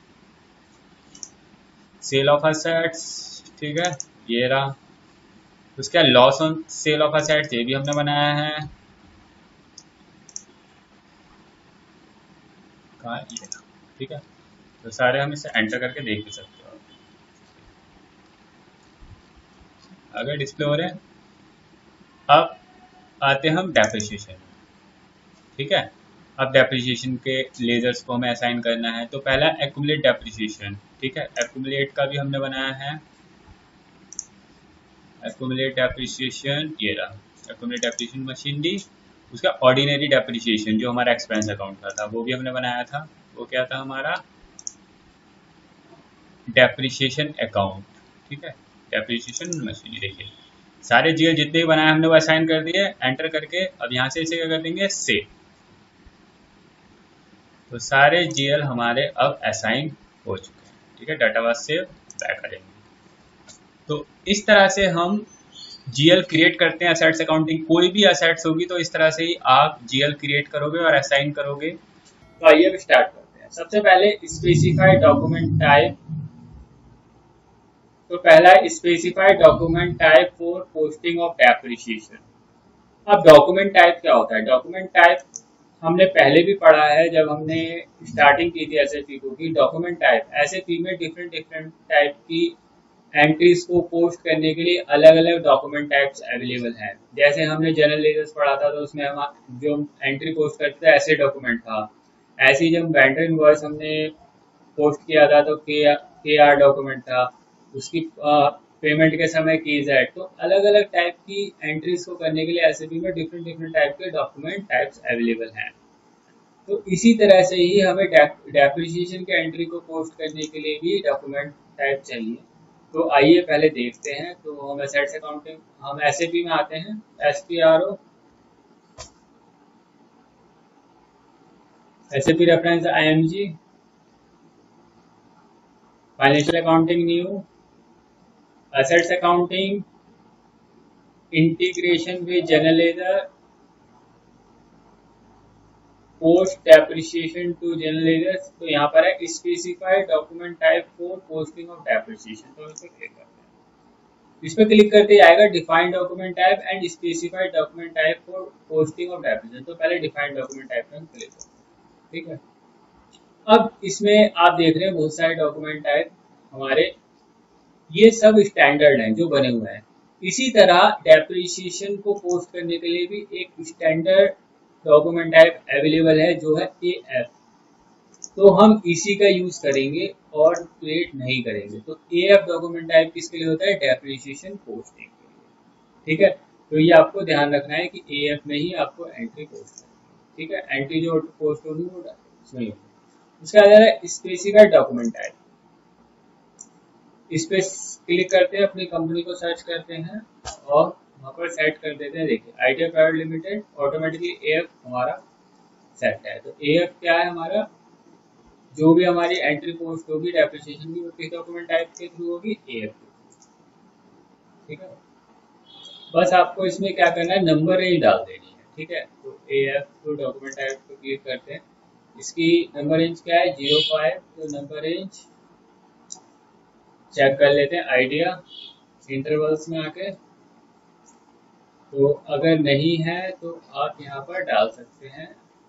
sale of assets. ठीक है, ये रहा। उसके बाद loss on sale of assets, ये भी हमने बनाया है, कहाँ ये रहा। ठीक है, तो सारे हम इसे एंटर करके देख भी सकते हो। अगर डिस्प्ले हो रहे हैं, अब आते हैं हम डेप्रिसिएशन। ठीक है, अब डेप्रिसिएशन के लेजर्स को हमें असाइन करना है। तो पहला एक्यूमुलेट डेप्रिसिएशन। ठीक है, एक्यूमुलेट का भी हमने बनाया है, एक्यूमुलेट डेप्रिसिएशन, ये रहा एक्यूमुलेट डेप्रिसिएशन मशीनरी। उसका ऑर्डिनरी डेप्रिसिएशन जो हमारा एक्सपेंस अकाउंट का था वो भी हमने बनाया था। वो क्या था हमारा, डेप्रिसिएशन अकाउंट। ठीक है, डेप्रिसिएशन मशीनरी। देखिए सारे जीएल जितने भी बनाए हमने वो असाइन कर दिए, एंटर करके अब यहाँ से इसे क्या कर देंगे, सेव। तो सारे जीएल हमारे अब असाइन हो चुके हैं। ठीक है, डाटा वाज सेव, बैक करेंगे। तो इस तरह से हम जीएल क्रिएट करते हैं असेट्स अकाउंटिंग। कोई भी असेट्स होगी तो इस तरह से ही आप जीएल क्रिएट करोगे और असाइन करोगे। तो आइए अब स्टार्ट करते हैं। सबसे पहले स्पेसिफाई डॉक्यूमेंट टाइप। तो पहला specify document type for posting of depreciation. अब डॉक्यूमेंट टाइप क्या होता है, डॉक्यूमेंट टाइप हमने पहले भी पढ़ा है जब हमने स्टार्टिंग की थी एसएपी को, कि डॉक्यूमेंट टाइप एसएपी में डिफरेंट डिफरेंट टाइप की एंट्रीज को पोस्ट करने के लिए अलग अलग डॉक्यूमेंट टाइप्स अवेलेबल हैं। जैसे हमने जनरल लेजर्स पढ़ा था तो उसमें हम जो एंट्री पोस्ट करते थे ऐसे डॉक्यूमेंट था। ऐसे ही जब वेंडर इनवॉइस हमने पोस्ट किया था तो के के आर डॉक्यूमेंट था, उसकी पेमेंट के समय की जेड। तो अलग अलग टाइप की एंट्रीज को करने के लिए एसएपी में डिफरेंट डिफरेंट टाइप के डॉक्यूमेंट टाइप्स अवेलेबल हैं। तो इसी तरह से ही हमें डेप्रिसिएशन के एंट्री को पोस्ट करने के लिए भी डॉक्यूमेंट टाइप चाहिए। तो आइए पहले देखते हैं। तो हम एसेट्स अकाउंटिंग, हम एसएपी में आते हैं, SPRO, SAP reference IMG, financial accounting new, assets accounting, integration with general ledger, post depreciation to general ledgers. तो यहाँ पर है specified document type for posting of depreciation. तो इस पर क्लिक करते हैं। इस पर क्लिक करते ही आएगा defined document type and specified document type for posting of depreciation. तो पहले डिफाइंड डॉक्यूमेंट टाइप पर क्लिक करते हैं। ठीक है, अब इसमें आप देख रहे हैं बहुत सारे डॉक्यूमेंट टाइप हमारे, ये सब स्टैंडर्ड हैं जो बने हुए हैं। इसी तरह डेप्रिसिएशन को पोस्ट करने के लिए भी एक स्टैंडर्ड डॉक्यूमेंट टाइप अवेलेबल है जो है ए एफ। तो हम इसी का यूज करेंगे और क्रिएट नहीं करेंगे। तो ए एफ डॉक्यूमेंट टाइप किसके लिए होता है, डेप्रिसिएशन पोस्टिंग के लिए। ठीक है, तो ये आपको ध्यान रखना है कि ए एफ में ही आपको एंट्री पोस्ट करनी है। ठीक है, एंट्री जो पोस्ट होगी वो इसमें होगी। उसका आधार है स्पेसिफाइड डॉक्यूमेंट टाइप। इस पे क्लिक करते हैं, अपनी कंपनी को सर्च करते हैं और यहाँ पर सेट कर देते हैं। देखिए Idea Private Limited automatically AF हमारा सेट है। तो एएफ क्या है हमारा, जो भी हमारी एंट्री पोस्ट होगी डेप्रिसिएशन की वो किस डॉक्यूमेंट टाइप के थ्रू होगी, एएफ के थ्रू। ठीक है, बस आपको इसमें क्या करना है, नंबर रेंज डाल देनी है। ठीक है, तो एएफ को डॉक्यूमेंट टाइप को क्लिक करते हैं। इसकी नंबर रेंज क्या है, जीरो फाइव। तो नंबर रेंज चेक कर लेते हैं आइडिया इंटरवल्स में आके। तो अगर नहीं है तो आप यहाँ पर डाल सकते हैं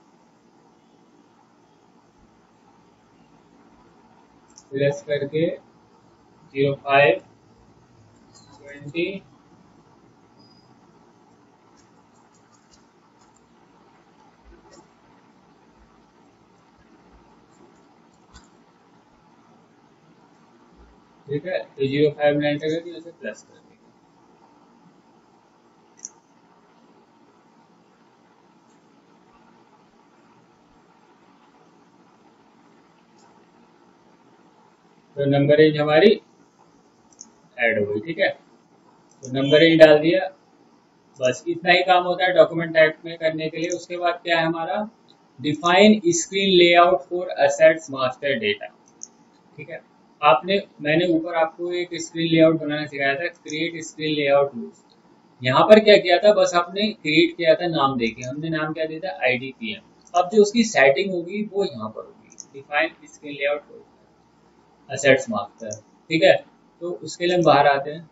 प्लस करके जीरो फाइव ट्वेंटी ठीक है, तो जीरो फाइव नाइन एंटर करके उसे प्लस कर देंगे। तो नंबर रेंज हमारी ऐड हो गई। ठीक है, तो नंबर रेंज डाल दिया, बस इतना ही काम होता है डॉक्यूमेंट टाइप में करने के लिए। उसके बाद क्या है हमारा, define screen layout for assets master data. ठीक है, आपने मैंने ऊपर आपको एक स्क्रीन लेआउट बनाना सिखाया था, क्रिएट स्क्रीन लेआउट रूल्स। यहाँ पर क्या किया था, बस आपने क्रिएट किया था नाम देके, हमने नाम क्या दिया था, आईडीपीएम। अब जो उसकी सेटिंग होगी वो यहाँ पर होगी, define screen layout assets master. ठीक है, तो उसके लिए हम बाहर आते हैं।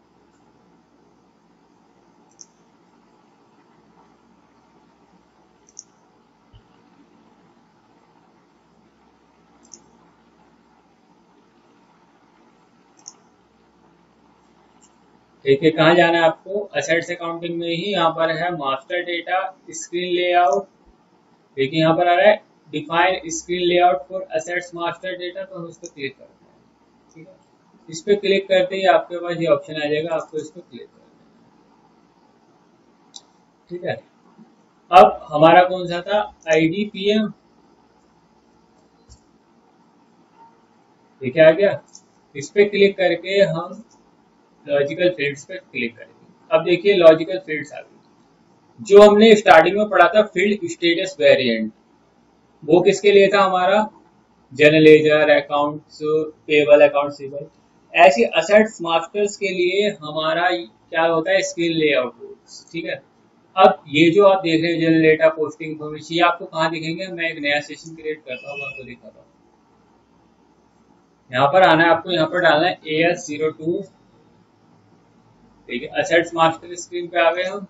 ठीक है, कहाँ जाना है आपको, असेट्स अकाउंटिंग में ही यहाँ पर है मास्टर डेटा स्क्रीन लेआउट। देखिए यहाँ पर आ रहा है define screen layout for assets master data, तो हम इस पर क्लिक करते हैं। ठीक है, इस पर क्लिक करते ही आपके पास ये ऑप्शन आ जाएगा, आपको इस पर क्लिक करना है। ठीक है, अब हमारा कौन सा था, आईडीपीएम। ठीक है, आ गया। इस पे क्लिक करके हम लॉजिकल फील्ड्स पे क्लिक करेंगे। अब देखिए लॉजिकल फील्ड्स आ गई। जो हमने स्टार्टिंग में पढ़ा था फील्ड स्टेटस वेरिएंट, वो किसके लिए था हमारा, general ledger, accounts payable, accounts receivable. ऐसी असेट्स मास्टर्स के लिए हमारा क्या होता है, स्क्रीन लेआउट रूल्स। ठीक है, अब ये जो आप देख रहे हैं जनरल डेटा पोस्टिंग इन्फॉर्मेशन, ये आपको कहाँ दिखेंगे, मैं एक नया सेशन क्रिएट करता हूँ, आपको दिखाता हूँ। यहाँ पर आना है आपको, यहाँ पर डालना है ए एस जीरो टू। ठीक है, असेट्स मास्टर स्क्रीन पे आ गए हम।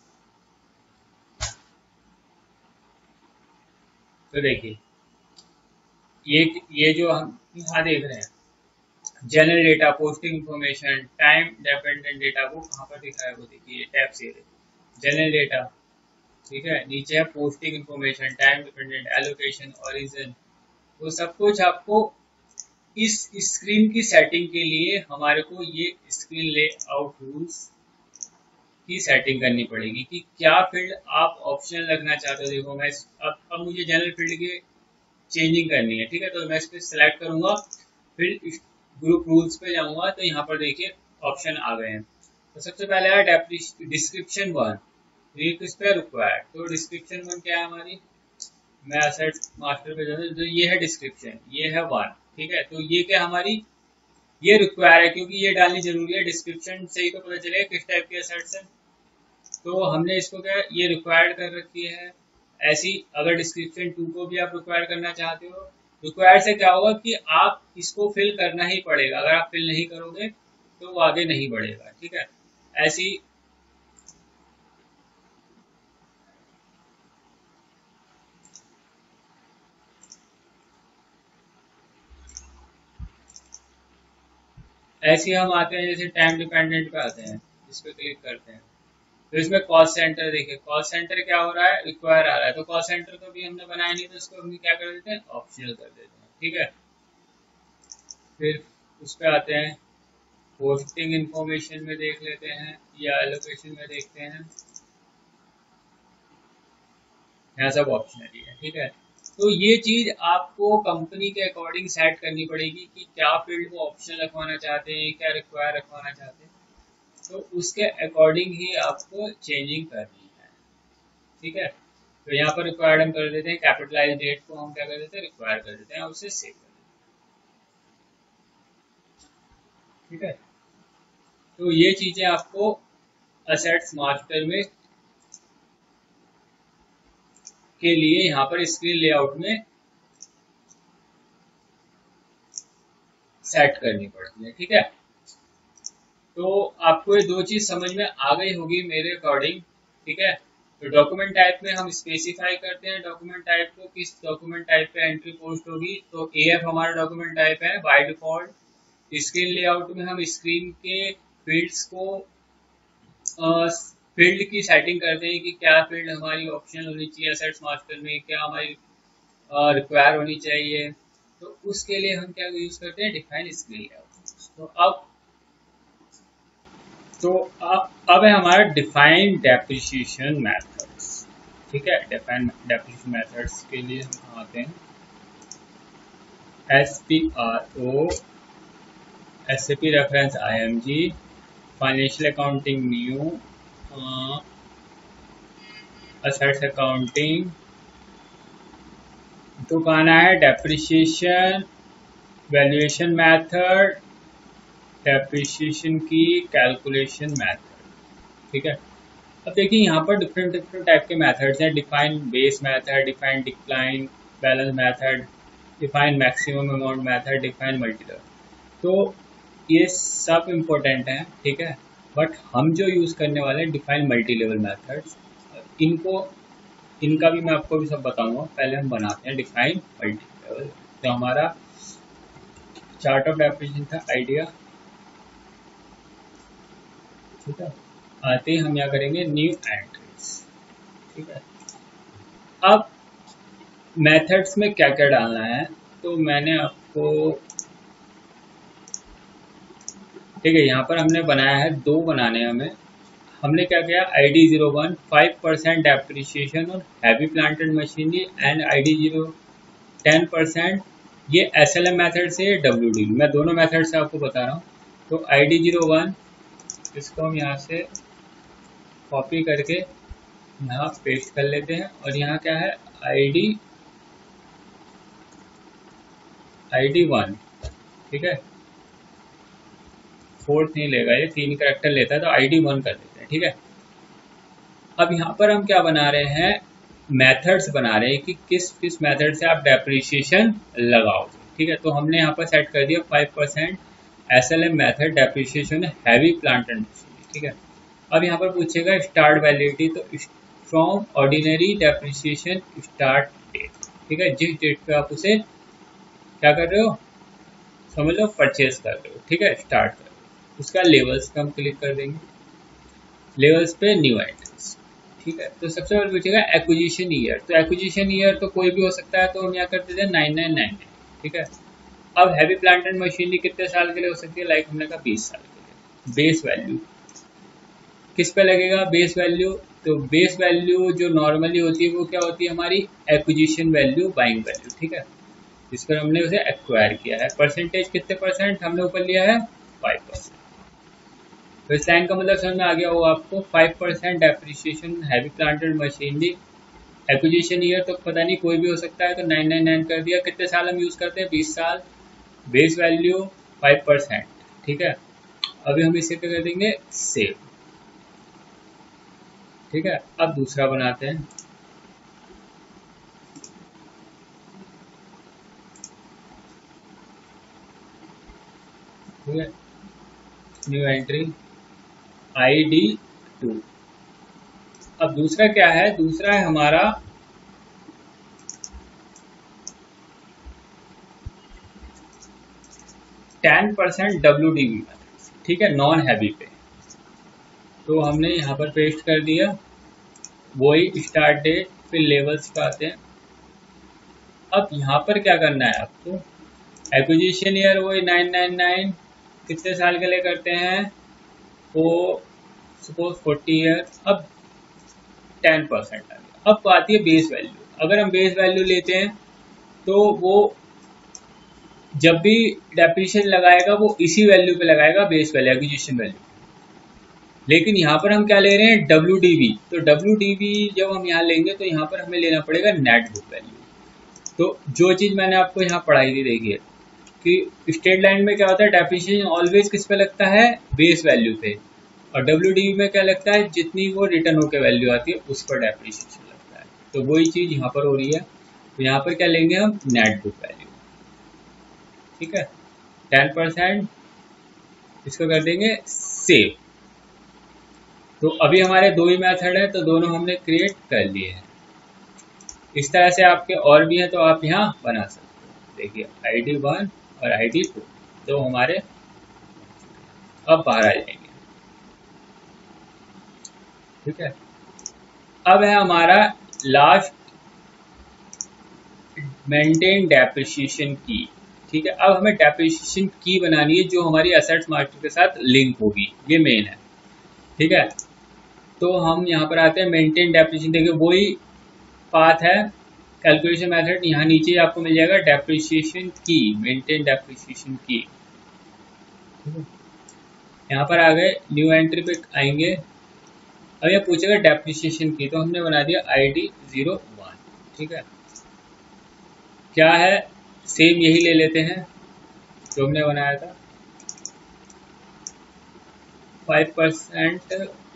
तो देखिए ये ये जो हम यहाँ देख रहे हैं general data posting information time dependent data, वो कहाँ पर दिखा है, वो देखिए टैब से जनरल डेटा। ठीक है, नीचे है posting information time dependent allocation origin. तो सब कुछ आपको इस स्क्रीन की सेटिंग के लिए हमारे को ये स्क्रीन लेआउट रूल्स की सेटिंग करनी पड़ेगी कि क्या फील्ड आप ऑप्शन लगना चाहते हो। देखो मैं अब अब मुझे जनरल फील्ड की चेंजिंग करनी है। ठीक है, तो मैं इस पर सिलेक्ट करूंगा, फिर ग्रुप रूल्स पे जाऊंगा, तो यहाँ पर देखिए ऑप्शन आ गए हैं। तो सबसे पहले है डिस्क्रिप्शन वन, ये किस पे रिक्वायर्ड। तो डिस्क्रिप्शन वन क्या है हमारी, मैं असेट मास्टर पे जाता हूँ, तो ये है डिस्क्रिप्शन, ये है वन। ठीक है, तो ये क्या हमारी, ये रिक्वायर है क्योंकि ये डालनी जरूरी है। डिस्क्रिप्शन से ही तो पता चलेगा किस टाइप के असेट्स हैं, तो हमने इसको क्या ये रिक्वायर्ड कर रखी है। ऐसी अगर डिस्क्रिप्शन टू को भी आप रिक्वायर करना चाहते हो, रिक्वायर से क्या होगा कि आप इसको फिल करना ही पड़ेगा, अगर आप फिल नहीं करोगे तो वो आगे नहीं बढ़ेगा। ठीक है, ऐसी ऐसी हम आते हैं जैसे टाइम डिपेंडेंट पे आते हैं, इस पे क्लिक करते हैं। तो इसमें कॉस्ट सेंटर देखिए, कॉस्ट सेंटर क्या हो रहा है, रिक्वायर आ रहा है। तो कॉस्ट सेंटर को भी हमने बनाया नहीं, तो इसको हम क्या कर देते हैं, ऑप्शनल कर देते हैं। ठीक है, फिर उस पर आते हैं, पोस्टिंग इंफॉर्मेशन में देख लेते हैं या एलोकेशन में देखते हैं, यहाँ सब ऑप्शनली है। ठीक है, तो ये चीज आपको कंपनी के अकॉर्डिंग सेट करनी पड़ेगी कि क्या फील्ड को ऑप्शनल रखवाना चाहते हैं, क्या रिक्वायर रखवाना चाहते हैं। तो उसके अकॉर्डिंग ही आपको चेंजिंग करनी है, ठीक है। तो यहाँ पर रिक्वायर्ड हम कर देते हैं, कैपिटलाइज डेट को हम क्या कर देते हैं, रिक्वायर कर देते हैं और उसे सेव कर देते हैं, ठीक है। तो ये चीजें आपको असेट्स मास्टर में के लिए यहाँ पर स्क्रीन लेआउट में सेट करनी पड़ती है, ठीक है। तो आपको ये दो चीज समझ में आ गई होगी मेरे अकॉर्डिंग, ठीक है। तो डॉक्यूमेंट टाइप में हम स्पेसिफाई करते हैं डॉक्यूमेंट टाइप को, किस डॉक्यूमेंट टाइप पे एंट्री पोस्ट होगी। तो एएफ हमारा डॉक्यूमेंट टाइप है बाय डिफॉल्ट। स्क्रीन लेआउट में हम स्क्रीन के फील्ड्स को फील्ड की सेटिंग करते हैं कि क्या फील्ड हमारी ऑप्शनल होनी चाहिए असेट्स मास्टर में, क्या हमारी रिक्वायर होनी चाहिए। तो उसके लिए हम क्या यूज करते हैं, डिफाइन स्क्रीन लेआउट। तो अब तो अब है हमारा डिफाइन डेप्रिसिएशन मेथड्स, ठीक है। डिफाइन डेप्रिसिएशन मेथड्स के लिए हम आते हैं S P R O, S A P reference I M G, financial accounting new, assets accounting. तो कहना है डेप्रिसिएशन वैल्यूएशन मेथड, डेप्रिसिएशन की कैलकुलेशन मेथड, ठीक है। अब देखिए यहाँ पर डिफरेंट डिफरेंट टाइप के मेथड्स हैं। Define base method, define decline balance method, define maximum amount method, define multi level. तो ये सब इम्पोर्टेंट हैं, ठीक है। बट हम जो यूज़ करने वाले हैं डिफाइन मल्टी लेवल मेथड्स, इनको इनका भी मैं आपको भी सब बताऊंगा। पहले हम बनाते हैं डिफाइन मल्टी लेवल। तो हमारा चार्ट ऑफ डेप्रिसिएशन था आइडिया, ठीक है। आते ही हम क्या करेंगे, न्यू एंट्रीज, ठीक है। अब मेथड्स में क्या क्या डालना है, तो मैंने आपको, ठीक है, यहाँ पर हमने बनाया है, दो बनाने हमें। हमने क्या किया, I D zero one five percent depreciation और heavy plant and machinery, and I D zero ten percent ये एस एल एम मैथड से, डब्ल्यू डी, मैं दोनों मेथड से आपको बता रहा हूँ। तो आई डी जीरो वन इसको हम यहाँ से कॉपी करके यहाँ पेस्ट कर लेते हैं, और यहाँ क्या है, I D I D one, ठीक है। फोर्थ नहीं लेगा, ये तीन करेक्टर लेता है, तो आई डी वन कर देते हैं, ठीक है। अब यहाँ पर हम क्या बना रहे हैं, मेथड्स बना रहे हैं कि किस किस मेथड से आप डेप्रिसिएशन लगाओगे, ठीक है। तो हमने यहाँ पर सेट कर दिया five percent S L M method depreciation heavy plant and machinery, ठीक है। अब यहाँ पर पूछेगा स्टार्ट वैलिडिटी, तो from ordinary depreciation start date, ठीक है। जिस डेट पे आप उसे क्या कर रहे हो, समझ लो परचेज कर रहे हो, ठीक है, स्टार्ट कर रहे हो। उसका लेवल्स पे हम क्लिक कर देंगे, लेवल्स पे न्यू एंट्रीज, ठीक है। तो सबसे पहले पूछेगा एक्विजिशन ईयर, तो एक्विजिशन ईयर तो कोई भी हो सकता है, तो हम यहाँ कर देते हैं नाइन नाइन नाइन, ठीक है। अब हैवी प्लांट एंड मशीनरी कितने साल के लिए हो सकती है, लाइक हमने कहा बीस साल के लिए। बेस वैल्यू किस पे लगेगा, बेस वैल्यू, तो बेस वैल्यू जो नॉर्मली होती है वो क्या होती है, हमारी एक्विजिशन वैल्यू, बाइंग वैल्यू, ठीक है, जिस पर हमने उसे एक्वायर किया है। परसेंटेज कितने परसेंट हमने ऊपर लिया है, फाइव परसेंट। तो इस लाइन का मतलब समझ में आ गया हो आपको, five percent depreciation heavy plant and machinery, acquisition year तो पता नहीं कोई भी हो सकता है, तो नाइन नाइन नाइन कर दिया। कितने साल हम यूज करते हैं, बीस साल। बेस वैल्यू फाइव परसेंट, ठीक है। अभी हम इसे क्या कर देंगे, सेव, ठीक है। अब दूसरा बनाते हैं, ठीक है, new entry I D two. अब दूसरा क्या है, दूसरा है हमारा ten percent W D B, ठीक है, नॉन हैवी पे। तो हमने यहाँ पर पेस्ट कर दिया, वही स्टार्ट डेट, फिर लेवल्स पे आते हैं। अब यहाँ पर क्या करना है आपको, एक्विजिशन ईयर वही नाइन नाइन नाइन, कितने साल के लिए करते हैं, वो सपोज फोर्टी ईयर। अब टेन परसेंट आ गया। अब आती है बेस वैल्यू। अगर हम बेस वैल्यू लेते हैं तो वो जब भी डेप्रिसिएशन लगाएगा वो इसी वैल्यू पे लगाएगा, बेस वैल्यू, एक्विजिशन वैल्यू। लेकिन यहाँ पर हम क्या ले रहे हैं, डब्ल्यू डी वी। तो डब्ल्यू डी वी जब हम यहाँ लेंगे तो यहाँ पर हमें लेना पड़ेगा नेट बुक वैल्यू। तो जो चीज़ मैंने आपको यहाँ पढ़ाई थी, देखिए कि स्ट्रेट लाइन में क्या होता है, डेप्रिसिएशन ऑलवेज किस पे लगता है, बेस वैल्यू पे, और डब्ल्यू डी वी में क्या लगता है, जितनी वो रिटर्न होकर वैल्यू आती है उस पर डेप्रिसिएशन लगता है। तो वही चीज़ यहाँ पर हो रही है। तो यहाँ पर क्या लेंगे हम, नेट बुक वैल्यू, ठीक है, टेन परसेंट, इसको कर देंगे सेव। तो अभी हमारे दो ही मेथड है, तो दोनों हमने क्रिएट कर लिए हैं। इस तरह से आपके और भी हैं तो आप यहाँ बना सकते हो। देखिए आई डी वन और आई डी टू तो हमारे अब बाहर आ जाएंगे, ठीक है। अब है हमारा लास्ट मेंटेन डेप्रिसिएशन की, ठीक है। अब हमें डेप्रिसिएशन की बनानी है जो हमारी एसेट्स मास्टर के साथ लिंक होगी, ये मेन है, ठीक है। तो हम यहाँ पर आते हैं मेंटेन डेप्रिसिएशन। देखिए वही पाथ है, कैलकुलेशन मेथड, यहाँ नीचे आपको मिल जाएगा डेप्रिसिएशन की, मेंटेन डेप्रिसिएशन की। यहाँ पर आ गए, न्यू एंट्री पे आएंगे। अब ये पूछेगा डेप्रिसिएशन की, तो हमने बना दिया आई डी जीरो वन, ठीक है। क्या है, सेम यही ले लेते हैं जो हमने बनाया था, फाइव परसेंट,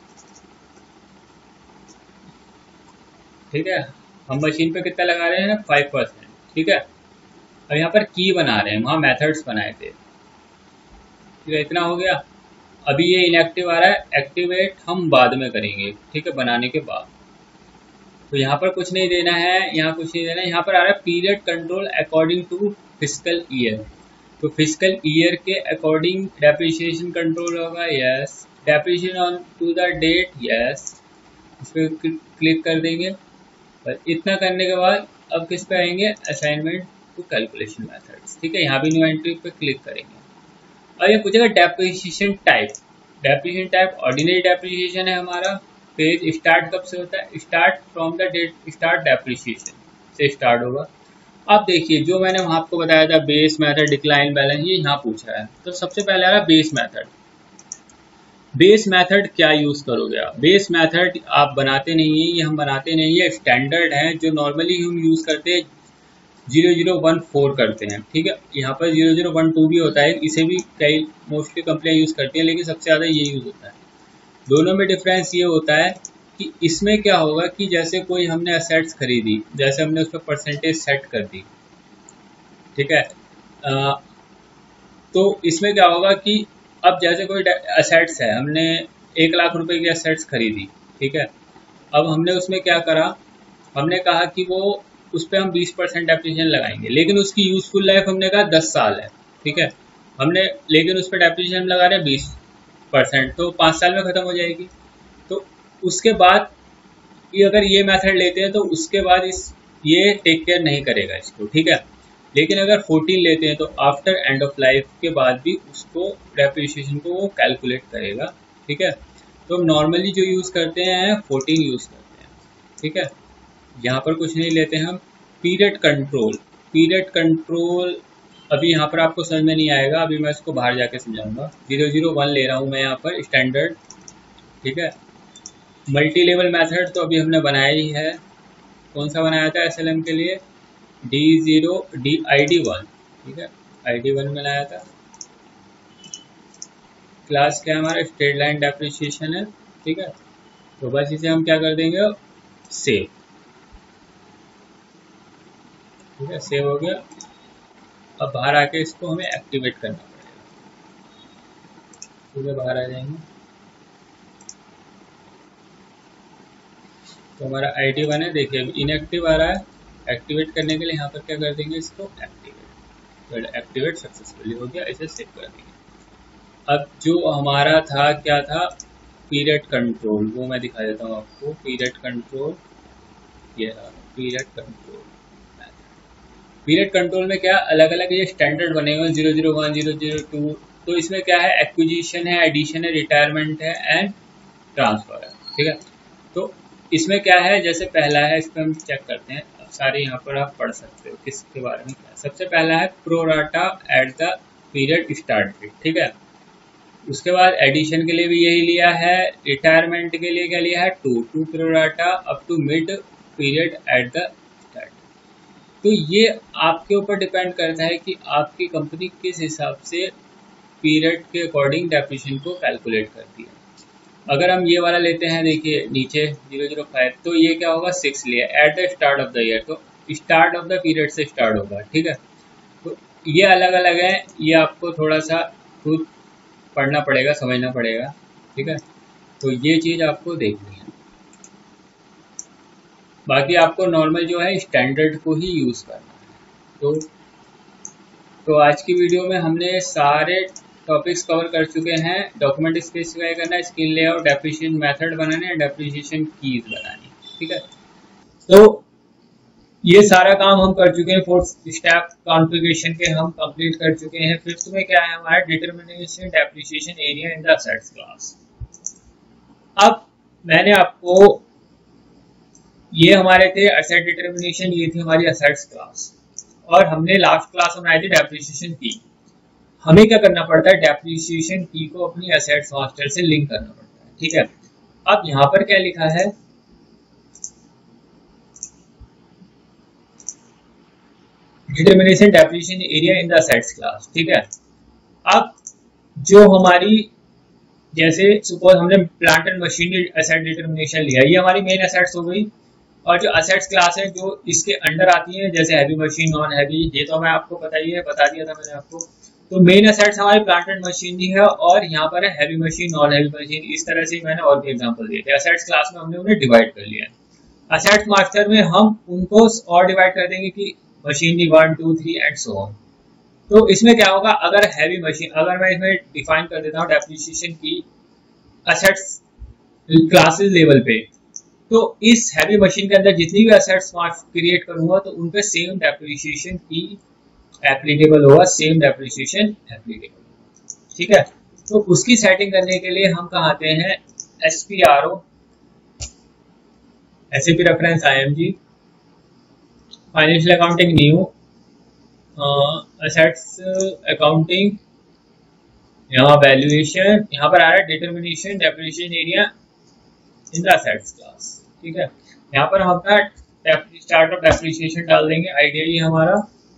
ठीक है। हम मशीन पे कितना लगा रहे हैं, फाइव परसेंट, ठीक है। अब यहाँ पर की बना रहे हैं, वहाँ मेथड्स बनाए थे, ठीक है, इतना हो गया। अभी ये इनएक्टिव आ रहा है, एक्टिवेट हम बाद में करेंगे, ठीक है, बनाने के बाद। तो यहाँ पर कुछ नहीं देना है, यहाँ कुछ नहीं देना है। यहाँ पर आ रहा है period control according to fiscal year, तो फिस्कल ईयर के अकॉर्डिंग डेप्रिसिएशन कंट्रोल होगा, yes. Depreciation on to the date, yes, इस पर क्लिक कर देंगे। पर इतना करने के बाद अब किस पे आएंगे, असाइनमेंट टू कैलकुलेशन मेथड्स, ठीक है। यहाँ भी न्यू एंट्री पे क्लिक करेंगे। अब ये पूछेगा depreciation type, depreciation type ordinary depreciation है हमारा। पेज स्टार्ट कब से होता है, start from the date start depreciation से स्टार्ट होगा। अब देखिए जो मैंने वहाँ आपको बताया था, बेस मेथड, डिक्लाइन, बैलेंस, ये यहाँ पूछा है। तो सबसे पहले आ रहा है बेस मेथड। बेस मेथड क्या यूज करोगे आप, बेस मेथड आप बनाते नहीं है, ये हम बनाते नहीं है, स्टैंडर्ड है जो नॉर्मली हम यूज करते हैं, जीरो जीरो वन फोर करते हैं, ठीक है। यहाँ पर जीरो जीरो वन टू भी होता है, इसे भी कई मोस्टली कंपनियां यूज करती हैं, लेकिन सबसे ज्यादा ये यूज होता है। दोनों में डिफरेंस ये होता है कि इसमें क्या होगा कि जैसे कोई हमने असेट्स खरीदी, जैसे हमने उस पर परसेंटेज सेट कर दी, ठीक है। आ, तो इसमें क्या होगा कि अब जैसे कोई असेट्स है, हमने एक लाख रुपए की असेट्स खरीदी, ठीक है। अब हमने उसमें क्या करा, हमने कहा कि वो उस पर हम बीस परसेंट डेप्रिसिएशन लगाएंगे, लेकिन उसकी यूजफुल लाइफ हमने कहा दस साल है, ठीक है। हमने लेकिन उस पर डेप्रिसिएशन लगा रहे हैं बीस परसेंट, तो पाँच साल में खत्म हो जाएगी। तो उसके बाद ये अगर ये मेथड लेते हैं तो उसके बाद इस ये टेक केयर नहीं करेगा इसको, ठीक है। लेकिन अगर फोर्टीन लेते हैं तो आफ्टर एंड ऑफ लाइफ के बाद भी उसको डेप्रिसिएशन को वो कैलकुलेट करेगा, ठीक है। तो हम नॉर्मली जो यूज़ करते हैं फोर्टीन यूज़ करते हैं, ठीक है। यहाँ पर कुछ नहीं लेते हैं हम। पीरियड कंट्रोल, पीरियड कंट्रोल अभी यहाँ पर आपको समझ में नहीं आएगा, अभी मैं इसको बाहर जाके समझाऊंगा। जीरो जीरो वन ले रहा हूँ मैं यहाँ पर स्टैंडर्ड, ठीक है। मल्टी लेवल मेथड तो अभी हमने बनाया ही है, कौन सा बनाया था एस एल एम के लिए, D zero D I D one, ठीक है, आई डी वन बनाया था। क्लास क्या हमारा स्ट्रेट लाइन डेप्रिसिएशन है, ठीक है। तो बस इसे हम क्या कर देंगे, सेव, ठीक है, सेव हो गया। अब बाहर आके इसको हमें एक्टिवेट करना पड़ेगा, ठीक है, बाहर आ जाएंगे। तो हमारा आई डी वन है, देखिए अभी इनएक्टिव आ रहा है। एक्टिवेट करने के लिए यहाँ पर क्या कर देंगे, इसको एक्टिवेट, तो एक्टिवेट सक्सेसफुली हो गया, इसे सेव कर देंगे। अब जो हमारा था क्या था, पीरियड कंट्रोल, वो मैं दिखा देता हूँ आपको। पीरियड कंट्रोल, ये पीरियड कंट्रोल, पीरियड कंट्रोल में क्या अलग अलग ये स्टैंडर्ड बने हुए हैं, zero zero one, zero zero two. तो इसमें क्या है, एक्विजिशन है, एडिशन है, रिटायरमेंट है एंड ट्रांसफर है, ठीक है। तो इसमें क्या है, जैसे पहला है, इस पर हम चेक करते हैं। अब सारे यहाँ पर आप पढ़ सकते हो किसके बारे में क्या है। सबसे पहला है pro rata at the period start date, ठीक है। उसके बाद एडिशन के लिए भी यही लिया है, रिटायरमेंट के लिए क्या लिया है, two two pro data up to mid period at the start. तो ये आपके ऊपर डिपेंड करता है कि आपकी कंपनी किस हिसाब से पीरियड के अकॉर्डिंग डेप्रिसिएशन को कैलकुलेट करती है। अगर हम ये वाला लेते हैं, देखिए नीचे जीरो जीरो फाइव, तो ये क्या होगा, सिक्स लिया at the start of the year, तो स्टार्ट ऑफ द पीरियड से स्टार्ट होगा, ठीक है। तो ये अलग अलग है, ये आपको थोड़ा सा खुद पढ़ना पड़ेगा, समझना पड़ेगा, ठीक है। तो ये चीज़ आपको देखनी है, बाकी आपको नॉर्मल जो है स्टैंडर्ड को ही यूज़ करना है। तो तो आज की वीडियो में हमने सारे टॉपिक्स कवर कर चुके हैं। डॉक्यूमेंट स्पेसिफाई करना, स्किल लेआउट, डेप्रिसिएशन मेथड बनाने और डेप्रिसिएशन कीज बनानी, ठीक है। तो ये सारा काम हम कर चुके हैं। फोर्थ स्टेप कॉन्फ़िगरेशन के हम कंप्लीट कर चुके हैं। फिफ्थ में क्या है हमारा, determination depreciation area in the assets class. अब मैंने आपको, ये हमारे थे असेट डिटरमिनेशन, ये थी हमारी असेट्स क्लास, और हमने लास्ट क्लास में बनाई थी डेप्रिसिएशन की। हमें क्या करना पड़ता है, डेप्रिसिएशन की को अपनी असेट्स मास्टर से लिंक करना पड़ता है, ठीक है। अब यहाँ पर क्या लिखा है, determination depreciation area in the assets class, ठीक है। अब जो हमारी, जैसे सपोज हमने plant and machinery asset determination लिया, ये हमारी मेन असेट्स हो गई, और जो असेट्स क्लास है जो इसके अंडर आती है, जैसे हैवी मशीन, नॉन हैवी, ये तो मैं आपको पता ही है, बता दिया था मैंने आपको। तो मेन असेट्स हमारी प्लांट एंड मशीनरी है, और यहाँ पर है heavy machine, non heavy machine, इस तरह से मैंने और भी एग्जांपल दिए थे। असेट्स क्लास में हमने उन्हें डिवाइड कर लिया है। असेट्स मास्टर में हम उनको और डिवाइड कर देंगे कि machinery one two three and so on. तो इसमें क्या होगा, अगर हैवी मशीन, अगर मैं इसमें डिफाइन कर देता हूँ डेप्रिसिएशन की असेट्स क्लासेस लेवल पे, तो इस हैवी मशीन के अंदर जितनी भी असेट्स क्रिएट करूंगा तो उन पे सेम डेप्रिसिएशन की एप्लीकेबल होगा, सेम डेप्रिसिएशन एप्लीकेबल होगा, ठीक है। तो उसकी सेटिंग करने के लिए हम कहाँ आते हैं, S P R O, SAP reference I M G, financial accounting new, assets accounting, यहाँ वैल्यूएशन, यहाँ पर आ रहा है determination depreciation area in the assets class, ठीक है। यहाँ पर हम अपना स्टार्ट ऑफ डेप्रिसिएशन डाल देंगे, आइडिया ही हमारा,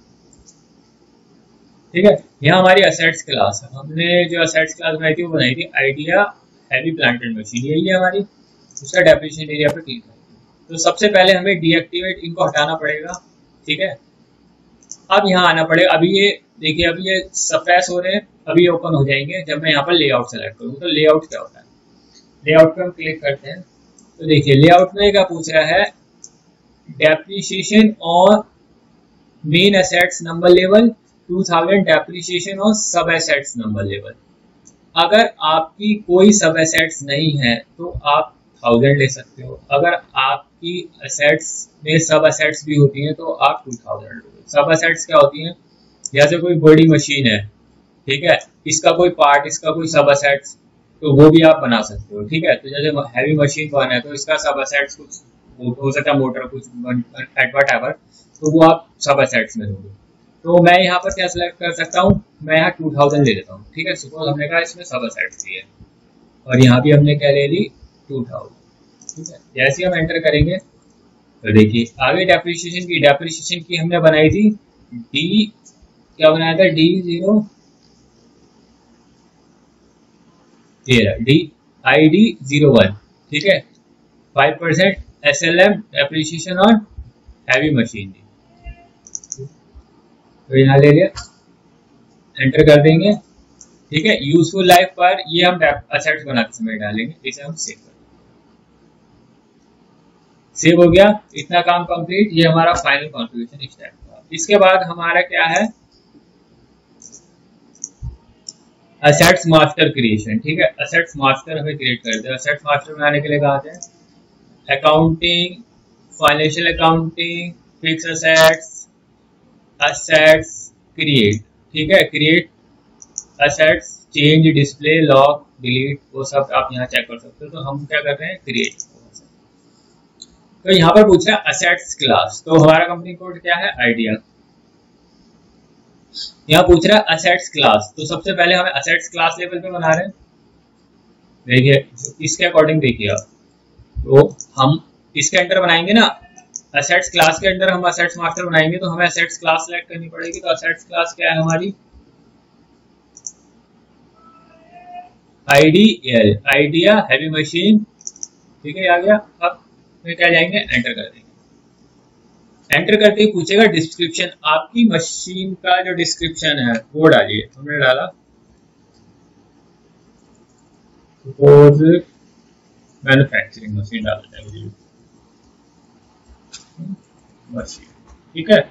ठीक है। यहाँ हमारी असेट्स क्लास है, हमने जो असेट्स क्लास बनाई थी वो बनाई थी Idea heavy plant and machine, यही है हमारी। उसका डेप्रिसिएशन एरिया पर क्लिक करेंगे, तो सबसे पहले हमें डीएक्टिवेट इनको हटाना पड़ेगा, ठीक है। अब यहाँ आना पड़ेगा, अभी ये देखिए, अभी ये सप्रेस हो रहे हैं, अभी ओपन हो जाएंगे जब मैं यहाँ पर लेआउट सेलेक्ट करूँ। तो लेआउट क्या होता है, लेआउट पे हम क्लिक करते हैं, तो देखिए लेआउट में क्या पूछ रहा है, डेप्रिसिएशन और main assets number level, two thousand depreciation और सब एसेट्स नंबर लेवल। अगर आपकी कोई सब एसेट्स नहीं है तो आप थाउजेंड ले सकते हो, अगर आपकी एसेट्स में सब एसेट्स भी होती हैं तो आप टू थाउजेंड लोगे। सब एसेट्स क्या होती हैं, जैसे कोई बड़ी मशीन है, ठीक है, इसका कोई पार्ट, इसका कोई सब एसेट्स, तो वो भी आप बना सकते हो, ठीक है। तो जैसे हैवी मशीन वन है तो इसका सब एसेट्स कुछ हो सकता है, मोटर कुछ वट एवर, तो वो आप सब एसेट्स में दोगे। तो मैं यहाँ पर क्या सिलेक्ट कर सकता हूँ, मैं यहाँ टू थाउजेंड ले लेता हूँ, ठीक है। सपोज हमने कहा इसमें सब एसेट्स भी है, और यहाँ भी हमने क्या ले ली, टू थाउजेंड, ठीक है। जैसे हम एंटर करेंगे तो देखिए आगे डेप्रिसिएशन की, डेप्रिसिएशन की हमने बनाई थी डी, क्या बनाया था, डी जीरो, ये D I D zero one, ठीक है, five percent S L M depreciation on heavy machinery, तो यहाँ ले लिया, एंटर कर देंगे, ठीक है। यूजफुल लाइफ पर ये हम असेट्स बनाते समय डालेंगे, इसे हम सेव कर, सेव हो गया, इतना काम कंप्लीट। ये हमारा फाइनल कॉन्फ़िगरेशन स्टेप था। इसके बाद हमारा क्या है, असेट्स मास्टर क्रिएशन, ठीक है। असेट्स मास्टर हमें क्रिएट कर दे, असेट्स मास्टर बनाने के लिए कहा है accounting, financial accounting, fix assets, assets create, ठीक है, create assets, change, display, lock, delete, वो सब आप यहाँ चेक कर सकते हो। तो हम क्या कर रहे हैं, क्रिएट। तो यहाँ पर पूछ रहा है असेट्स क्लास, तो हमारा कंपनी कोड क्या है, आइडिया। यहाँ पूछ रहा है असेट्स क्लास, तो सबसे पहले हमें असेट्स क्लास लेवल पे बना रहे हैं। देखिए इसके अकॉर्डिंग देखिए आप, तो हम इसके अंडर बनाएंगे ना, असेट्स क्लास के अंडर हम असेट्स मास्टर बनाएंगे, तो हमें असेट्स क्लास सेलेक्ट करनी पड़ेगी। तो असेट्स क्लास क्या है हमारी, आईडी आइडिया हैवी मशीन, ठीक है आ गया। अब क्या जाएंगे, एंटर कर देंगे। एंटर करते ही पूछेगा डिस्क्रिप्शन, आपकी मशीन का जो डिस्क्रिप्शन है वो डालिए। हमने डाला सपोज मैन्युफैक्चरिंग मशीन डाल देंगे मशीन, ठीक है।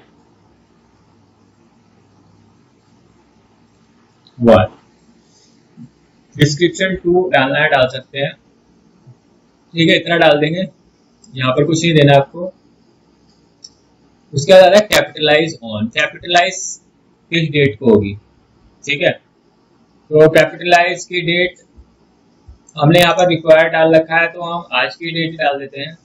वन डिस्क्रिप्शन टू डालना है, डाल सकते हैं, ठीक है, इतना डाल देंगे। यहाँ पर कुछ नहीं देना आपको। उसके बाद आता है कैपिटलाइज ऑन, कैपिटलाइज किस डेट को होगी, ठीक है। तो कैपिटलाइज की डेट हमने यहाँ पर रिक्वायर्ड डाल रखा है, तो हम आज की डेट डाल देते हैं।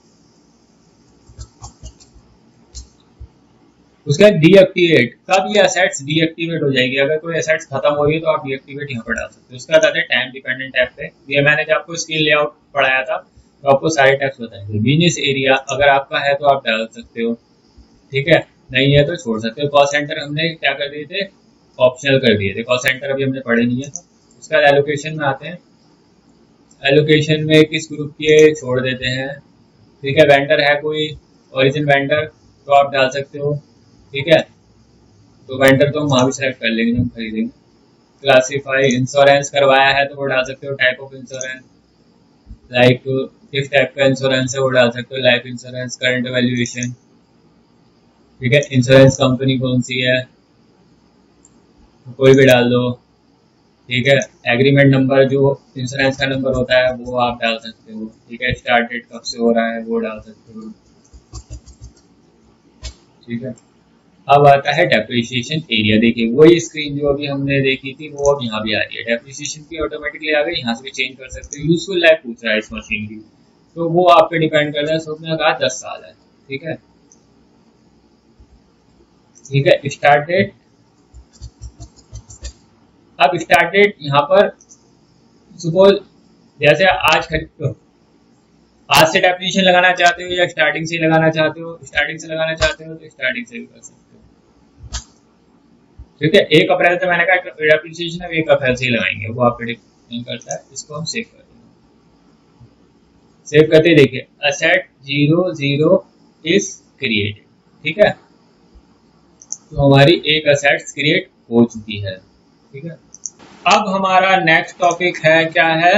उसके बाद डीएक्टिवेट, कब ये असेट्स डीएक्टिवेट हो जाएगी, अगर कोई असेट्स खत्म हो गई तो आप डीएक्टिवेट यहाँ पर डाल सकते हो। उसके बाद आते हैं टाइम डिपेंडेंट टैब पे, ये मैंने जब आपको स्किल लेआउट पढ़ाया था तो आपको सारे टैब्स बताएंगे। बिजनेस एरिया अगर आपका है तो आप डाल सकते हो, ठीक है, नहीं है तो छोड़ सकते हो। कॉल सेंटर हमने क्या कर दिए थे, ऑप्शनल कर दिए थे, कॉल सेंटर अभी हमने पढ़े नहीं है। उसके बाद एलोकेशन में आते हैं, एलोकेशन में किस ग्रुप के छोड़ देते हैं, ठीक है। वेंडर है कोई ओरिजिन वेंडर तो आप डाल सकते हो, ठीक है, तो वेंडर तो हम वहाँ भी सेलेक्ट कर लेंगे जब खरीदेंगे। क्लासीफाई इंश्योरेंस करवाया है तो वो डाल सकते हो, टाइप ऑफ इंश्योरेंस, लाइक किस टाइप का इंश्योरेंस है वो डाल सकते हो, लाइफ इंश्योरेंस, करंट वैल्यूएशन, ठीक है, इंश्योरेंस कंपनी कौन सी है कोई भी डाल दो, ठीक है। एग्रीमेंट नंबर जो इंश्योरेंस का नंबर होता है वो आप डाल सकते हो, ठीक है। स्टार्ट डेट कब से हो रहा है वो डाल सकते हो, ठीक है। अब आता है डेप्रिसिएशन एरिया, देखिए वही स्क्रीन जो अभी हमने देखी थी वो अब यहाँ भी आ रही है, डेप्रिसिएशन की ऑटोमेटिकली आ गई, यहाँ से भी चेंज कर सकते हो। यूजफुल लाइफ पूछ रहा है इस मशीन की, तो वो आप पे डिपेंड करता है। उसमें कहा दस साल है, ठीक है, ठीक है। स्टार्ट डेट, अब स्टार्ट डेट यहाँ पर सपोज जैसे आज खरीद, आज से डेप्रिसिएशन लगाना चाहते हो या स्टार्टिंग से लगाना चाहते हो, स्टार्टिंग से लगाना चाहते हो तो स्टार्टिंग से भी कर सकते हो, ठीक है। एक अप्रैल से मैंने कहा डेप्रिसिएशन है, एक अप्रैल से ही लगाएंगे, वो आप पे डिपेंड करता है। इसको हम सेव कर देंगे, सेव करते देखिए asset zero zero is created, ठीक है। तो हमारी एक असेट्स क्रिएट हो चुकी है, ठीक है। अब हमारा नेक्स्ट टॉपिक है, क्या है,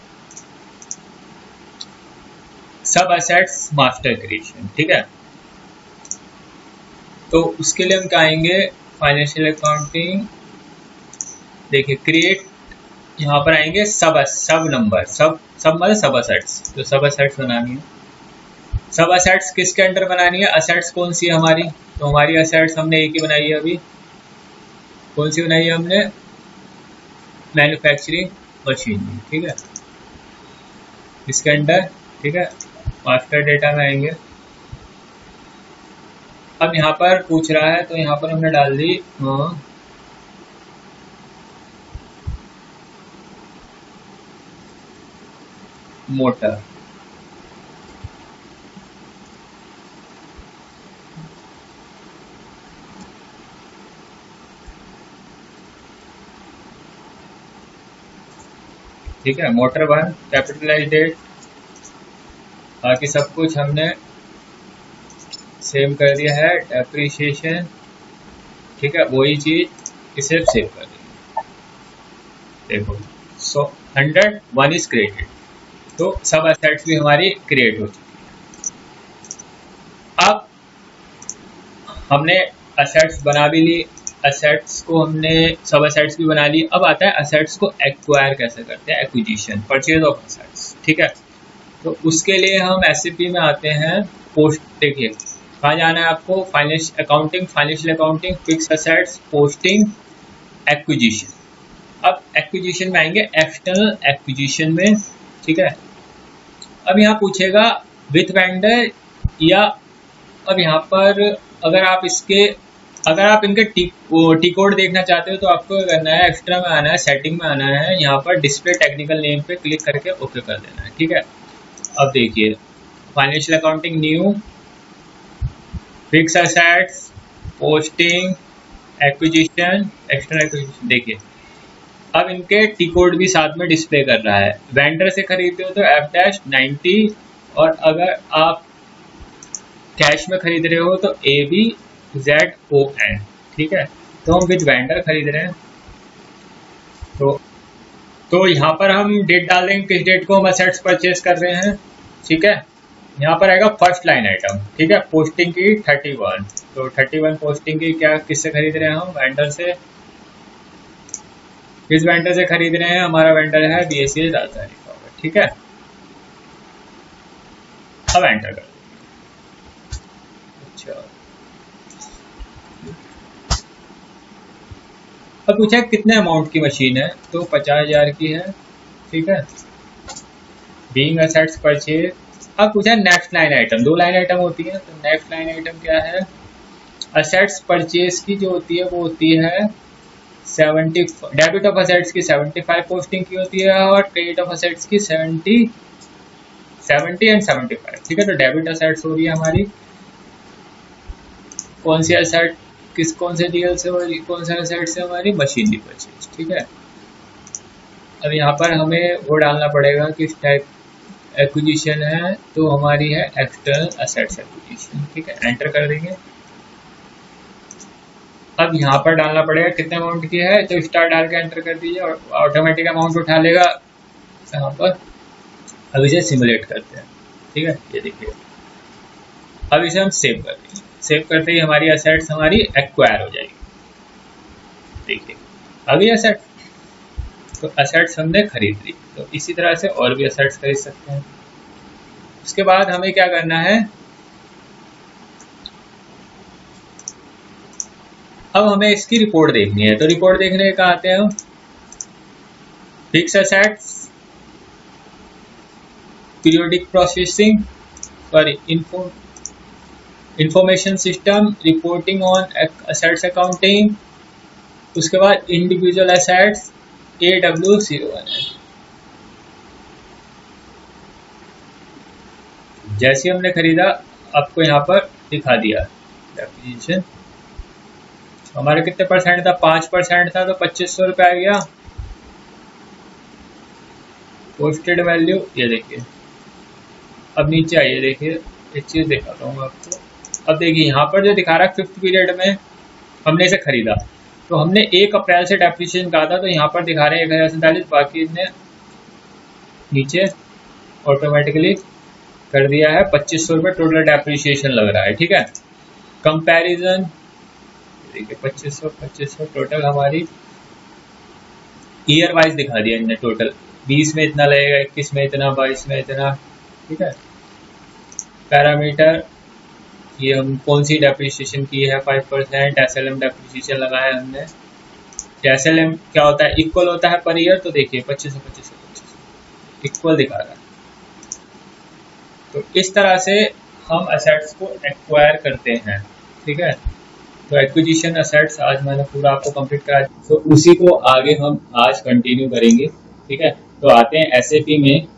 सब असेट्स मास्टर क्रिएशन, ठीक है। तो उसके लिए हम क्या आएंगे, फाइनेंशियल अकाउंटिंग, देखिए क्रिएट, यहाँ पर आएंगे सब सब नंबर, सब सब मतलब सब असेट्स, तो सब असेट्स बनानी है। सब असेट्स किसके अंडर बनानी है, असेट्स कौन सी है हमारी, तो हमारी असेट्स हमने एक ही बनाई है अभी, कौन सी बनाई है हमने, मैन्युफैक्चरिंग मशीन, ठीक है, इसके अंडर, ठीक है। मास्टर डेटा में आएंगे, अब यहाँ पर पूछ रहा है तो यहाँ पर हमने डाल दी हाँ, मोटर, ठीक है। मोटर वन, कैपिटलाइज डेट, बाकी सब कुछ हमने सेव कर दिया है, डेप्रिसिएशन, ठीक है, वही चीज इसे सेव कर देंगे। देखो so hundred one is created, तो सब असेट्स भी हमारी क्रिएट हो चुकी है। अब हमने असेट्स बना भी ली, असेट्स को हमने सब असेट्स भी बना ली। अब आता है असेट्स को एक्वायर कैसे करते हैं, एक्विजिशन, परचेज ऑफ असेट्स, ठीक है। तो उसके लिए हम एससीपी में आते हैं, पोस्ट, देखिए कहाँ जाना है आपको, financial accounting, financial accounting, fix assets, posting, acquisition. अब एक्विजिशन में आएंगे, एक्सटर्नल एक्विजिशन में, ठीक है। अब यहाँ पूछेगा विथ वेंडर, या अब यहाँ पर अगर आप इसके अगर आप इनके टी टी कोड देखना चाहते हो तो आपको करना है, एक्स्ट्रा में आना है, सेटिंग में आना है, यहाँ पर डिस्प्ले टेक्निकल नेम पे क्लिक करके ओके कर देना है। ठीक है, अब देखिए financial accounting new, fix assets, posting, acquisition, external acquisition. देखिए अब इनके टी कोड भी साथ में डिस्प्ले कर रहा है। वेंडर से खरीदते हो तो एफ डैश नाइन्टी, और अगर आप कैश में खरीद रहे हो तो A B Z O N. ठीक है, तो हम विद वेंडर खरीद रहे हैं तो तो यहाँ पर हम डेट डाल देंगे, किस डेट को हम असेट्स परचेज कर रहे हैं। ठीक है, यहाँ पर आएगा फर्स्ट लाइन आइटम। ठीक है, पोस्टिंग की थर्टी वन, तो थर्टी वन पोस्टिंग की क्या किससे खरीद रहे हैं हम, वेंडर से। किस वेंडर से खरीद रहे हैं, हमारा वेंडर है बी एस सी राजधानी पावर। ठीक है, अब एंटर कर। अच्छा, अब पूछा कितने अमाउंट की मशीन है, तो पचास हजार की है। ठीक है, बीइंग असेट्स परचेज। अब पूछा नेक्स्ट लाइन आइटम, दो लाइन आइटम होती है, तो नेक्स्ट लाइन आइटम क्या है, असेट्स परचेज की जो होती है वो होती है सेवेंटी, डेबिट ऑफ असेट्स की सेवेंटी फाइव पोस्टिंग की होती है, और क्रेडिट ऑफ असेट्स की seventy seventy and seventy five. ठीक है, तो डेबिट असेट्स हो रही है हमारी, कौन सी असेट किस कौन से डीएल से हो रही, कौन से असेट से हमारी, मशीन की परचेज। ठीक है, अब यहाँ पर हमें वो डालना पड़ेगा किस टाइप एक्विजिशन है, तो हमारी है एक्सटर्नल असेट्स एक्विजिशन। ठीक है, एंटर कर देंगे। अब यहाँ पर डालना पड़ेगा कितने अमाउंट की है, तो स्टार डाल के एंटर कर दीजिए और ऑटोमेटिक अमाउंट उठा लेगा यहाँ पर। अब इसे सिमुलेट करते हैं। ठीक है, ये देखिए, अब इसे हम सेव कर देंगे। सेव करते ही हमारी असेट्स हमारी एक्वायर हो जाएगी। देखिए अभी असेट, तो असेट्स हमने खरीद ली, तो इसी तरह से और भी असेट्स खरीद सकते हैं। उसके बाद हमें क्या करना है, अब हमें इसकी रिपोर्ट देखनी है, तो रिपोर्ट देखने कहाँ आते हैं हम, fix assets, periodic processing, sorry info information system, reporting on assets accounting, उसके बाद individual assets A W zero one है। जैसे हमने खरीदा आपको यहाँ पर दिखा दिया डेफिनेशन, हमारे कितने परसेंट था, पांच परसेंट था, तो पच्चीस सौ रुपये आ गया। पोस्टेड वैल्यू ये देखिए, अब नीचे आइए देखिए एक चीज दिखाता हूँ आपको। अब देखिए यहाँ पर जो दिखा रहा है फिफ्थ पीरियड में हमने इसे खरीदा, तो हमने एक अप्रैल से डेप्रिसिएशन कहा था, तो यहाँ पर दिखा रहे हैं एक हजार सैंतालीस, बाकी इसने नीचे ऑटोमेटिकली कर दिया है पच्चीस सौ रुपये टोटल डेप्रिसिएशन लग रहा है। ठीक है, कंपैरिजन देखिए पच्चीस सौ पच्चीस सौ टोटल हमारी ईयर वाइज दिखा दिया इनने टोटल, बीस में इतना लगेगा, इक्कीस में इतना, बाईस में इतना। ठीक है, पैरामीटर ये हम कौन सी डेप्रिसिएशन की है, five percent S L M depreciation लगाया हमने। एस एल एम क्या होता है, इक्वल होता है पर ईयर, तो देखिए पच्चीस सौ पच्चीस सौ पच्चीस इक्वल दिखा रहा है। तो इस तरह से हम असेट्स को एक्वायर करते हैं। ठीक है, तो एक्विजिशन असेट्स आज मैंने पूरा आपको कंप्लीट करा, तो उसी को आगे हम आज कंटिन्यू करेंगे। ठीक है, तो आते हैं एस ए पी में।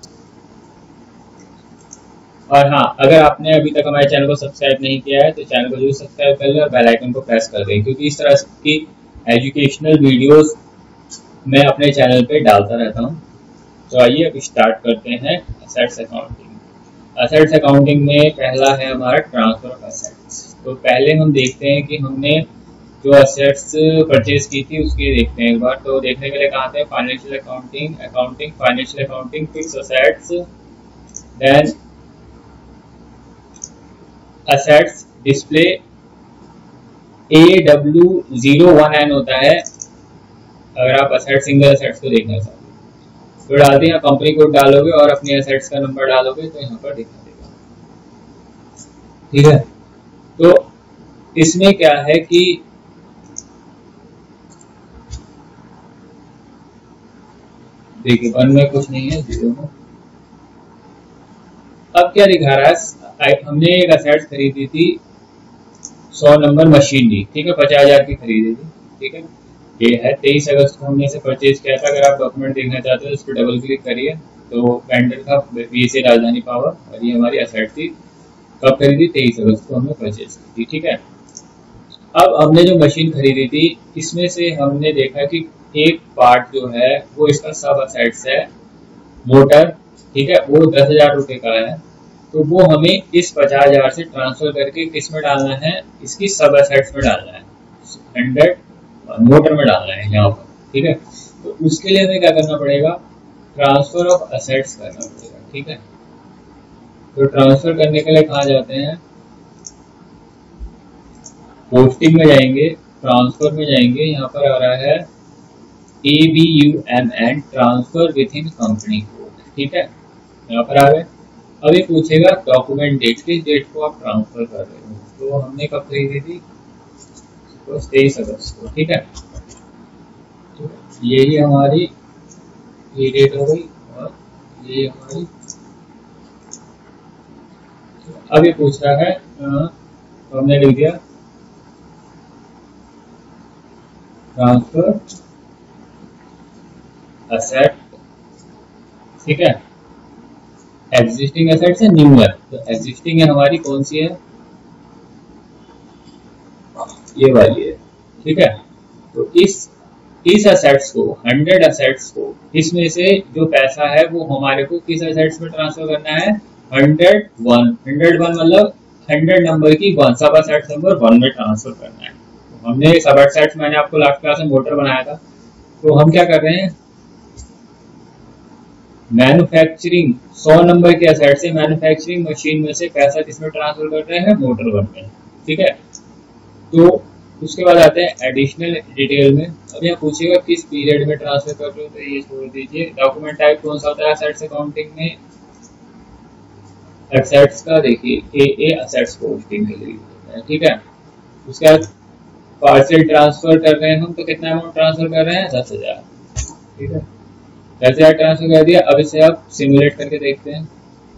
और हाँ, अगर आपने अभी तक हमारे चैनल को सब्सक्राइब नहीं किया है तो चैनल को जरूर सब्सक्राइब कर लें और बेल आइकन को प्रेस कर दें, क्योंकि इस तरह की एजुकेशनल वीडियोस मैं अपने चैनल पे डालता रहता हूँ। तो आइए अब स्टार्ट करते हैं असेट्स अकाउंटिंग। असेट्स अकाउंटिंग में पहला है हमारा ट्रांसफर ऑफ असेट्स। तो पहले हम देखते हैं कि हमने जो असेट्स परचेज की थी उसकी देखते हैं एक बार। तो देखने के लिए कहाँ थे, financial accounting, accounting, financial accounting, fix assets, then assets display A W zero one N होता है अगर आप असेट सिंगल असेट्स को देखना चाहते हो। तो डालते हैं, कंपनी कोड डालोगे और अपने असेट्स का नंबर डालोगे तो यहाँ पर दिखा देगा। ठीक है, तो इसमें क्या है कि देखिए वन में कुछ नहीं है, जीरो में। अब क्या दिखा रहा है, हमने एक असेट खरीदी थी सौ नंबर मशीन ली, ठीक है, पचास हजार की खरीदी थी, ठीक है। ये है तेईस अगस्त को हमने इसे परचेज किया था। अगर आप डॉक्यूमेंट देखना चाहते हो इस पर डबल क्लिक करिए, तो वेंडर का बीएसए राजधानी पावर, और ये हमारी असेट थी। कब खरीदी? तेईस अगस्त को हमने परचेज की थी, ठीक है। अब हमने जो मशीन खरीदी थी इसमें से हमने देखा कि एक पार्ट जो है वो इसका सब असेट्स है, मोटर, ठीक है, वो दस हजार रुपये का है। तो वो हमें इस पचास हजार से ट्रांसफर करके किस में डालना है? इसकी सब एसेट्स में डालना है, हंड्रेड मोटर में डालना है यहाँ पर, ठीक है। तो उसके लिए हमें क्या करना पड़ेगा? ट्रांसफर ऑफ एसेट्स करना पड़ेगा, ठीक है। तो ट्रांसफर करने के लिए कहाँ जाते हैं? पोस्टिंग में जाएंगे, ट्रांसफर में जाएंगे, यहाँ पर आ रहा है A B U M N, transfer within company code, ठीक है, यहाँ पर आ गए। अब ये पूछेगा डॉक्यूमेंट डेट, किस डेट को आप ट्रांसफर कर रहे हो। तो हमने कब खरीदी थी? तो तेईस अगस्त को, ठीक है। तो यही हमारी ये डेट हो गई, और ये हमारी, अब ये पूछ रहा है, तो हमने लिख दिया ट्रांसफर एसेट, ठीक है। एग्जिस्टिंग एसेट्स है, न्यू है, तो एग्जिस्टिंग है हमारी कौन सी है? ये वाली है, ठीक है। तो इस इस एसेट्स को, हंड्रेड एसेट्स को, इसमें से जो पैसा है वो हमारे को किस एसेट्स में ट्रांसफर करना है? हंड्रेड वन, हंड्रेड वन मतलब हंड्रेड नंबर की वन, सब एसेट्स नंबर वन में ट्रांसफर करना है। तो हमने सब एसेट्स, मैंने आपको लास्ट क्लास में मोटर बनाया था, तो हम क्या कर रहे हैं? मैन्युफैक्चरिंग सौ नंबर के एसेट से मैन्युफैक्चरिंग मशीन में से पैसा किसमें ट्रांसफर कर रहे हैं? मोटर वन में, ठीक है। तो उसके बाद आते हैं एडिशनल डिटेल में। अब यहाँ पूछेगा किस पीरियड में ट्रांसफर कर रहे हो, तो ये छोड़ दीजिए। डॉक्यूमेंट टाइप कौन सा होता है एसेट्स अकाउंटिंग में? एसेट्स का देखिए ए ए एसेट्स पोस्टिंग के लिए होता है, ठीक है। उसके बाद पार्सल ट्रांसफर कर रहे हैं हम, तो कितना अमाउंट ट्रांसफर कर रहे हैं? दस हजार, ठीक है, दस हजार ट्रांसफर कर दिया। अब इसे आप सिमुलेट करके देखते हैं।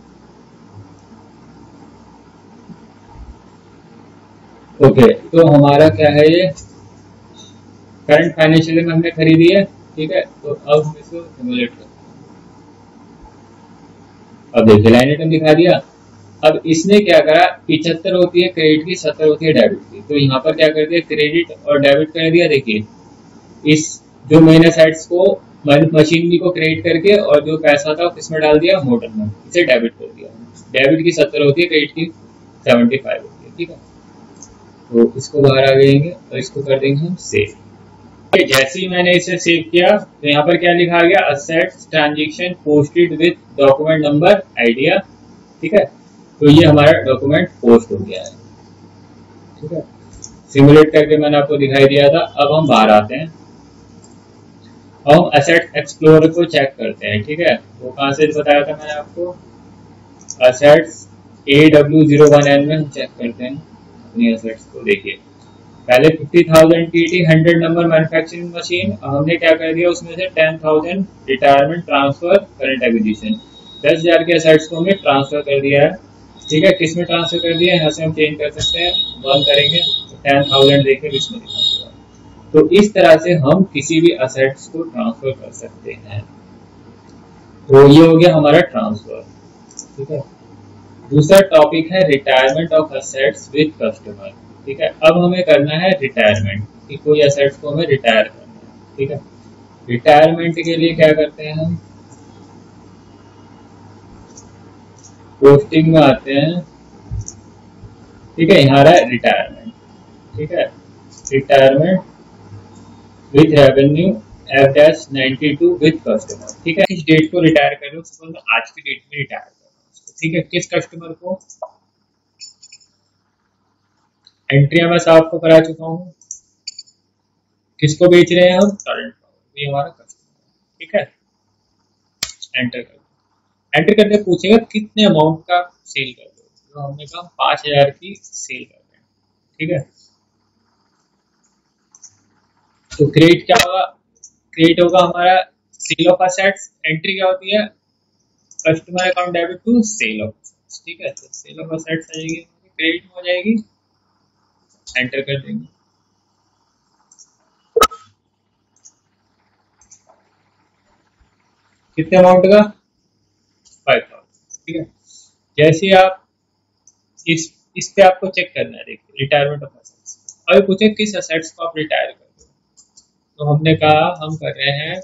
ओके okay, तो हमारा क्या है? ये करंट फाइनेंशियल में हमने खरीदी है, ठीक है। तो अब हम इसको सिमुलेट करते हैं। अब देखिए लाइन आइटम दिखा दिया। अब इसने क्या करा? पिछहत्तर होती है क्रेडिट की, सत्तर होती है डेबिट की, तो यहाँ पर क्या कर दिया? क्रेडिट और डेबिट कर दिया। देखिए इस जो मेन एसेट्स को, मशीनरी को क्रेडिट करके, और जो पैसा था किसमें डाल दिया? मोटर में, इसे डेबिट कर दिया। डेबिट की सत्तर होती है, क्रेडिट की सेवेंटी फाइव होती है, ठीक है। तो इसको बाहर आ जाएंगे और इसको कर देंगे हम सेव। जैसे ही मैंने इसे सेव किया तो यहाँ पर क्या लिखा गया? Assets transaction posted with document number idea, ठीक है। तो ये हमारा डॉक्यूमेंट पोस्ट हो गया है, ठीक है। सिमुलेट करके मैंने आपको दिखाई दिया था। अब हम बाहर आते हैं, अब हम एसेट एक्सप्लोरर को चेक करते हैं, ठीक है। वो कहाँ से बताया था मैंने आपको? Assets A W zero one N में हम चेक करते हैं अपनी एसेट्स को। देखिए पहले फिफ्टी थाउजेंड की थी हंड्रेड नंबर मैन्युफैक्चरिंग मशीन, हमने क्या कर दिया उसमें से ten thousand retirement transfer current acquisition, दस हजार के एसेट्स को हमें ट्रांसफर कर दिया है, ठीक है। किस में ट्रांसफर कर दिया? यहाँ से हम चेंज कर सकते हैं, वन करेंगे तो टेन थाउजेंड देखें इसमें दिखा देगा। तो इस तरह से हम किसी भी असेट्स को ट्रांसफर कर सकते हैं। तो ये हो गया हमारा ट्रांसफर, ठीक है। दूसरा टॉपिक है retirement of assets with customer, ठीक है। अब हमें करना है रिटायरमेंट, कि कोई असेट्स को हमें रिटायर करना है, ठीक है। रिटायरमेंट के लिए क्या करते हैं हम? पोस्टिंग में आते हैं, ठीक है, यहाँ रहा है रिटायरमेंट, ठीक है। Retirement with revenue F dash ninety two with customer, ठीक है। किस डेट को रिटायर कर रहे हो? सपोज मैं आज की डेट में रिटायर कर रहा हूँ, ठीक है। किस कस्टमर को? एंट्री मैं आपको करा चुका हूँ। किसको बेच रहे हैं हम? करंट पावर, ये हमारा कस्टमर, ठीक है। एंटर कर एंटर करके पूछेगा कितने अमाउंट का सेल कर रहे हो, तो हमने कहा पांच हजार की सेल कर रहे हैं, ठीक है। तो क्रेडिट क्या होगा? क्रेडिट होगा हमारा सेल ऑफ असेट्स। एंट्री क्या होती है? Customer account debit to sale of assets, ठीक है। तो सेल ऑफ असेट्स आ जाएगी, क्रेडिट में हो जाएगी। एंटर कर देंगे। कितने अमाउंट का? Five thousand. ठीक है, जैसे ही आप इस इस पे आपको चेक करना है, देखिए रिटायरमेंट ऑफ असेट्स। अभी पूछे किस असेट्स को आप रिटायर कर दो, तो हमने कहा हम कर रहे हैं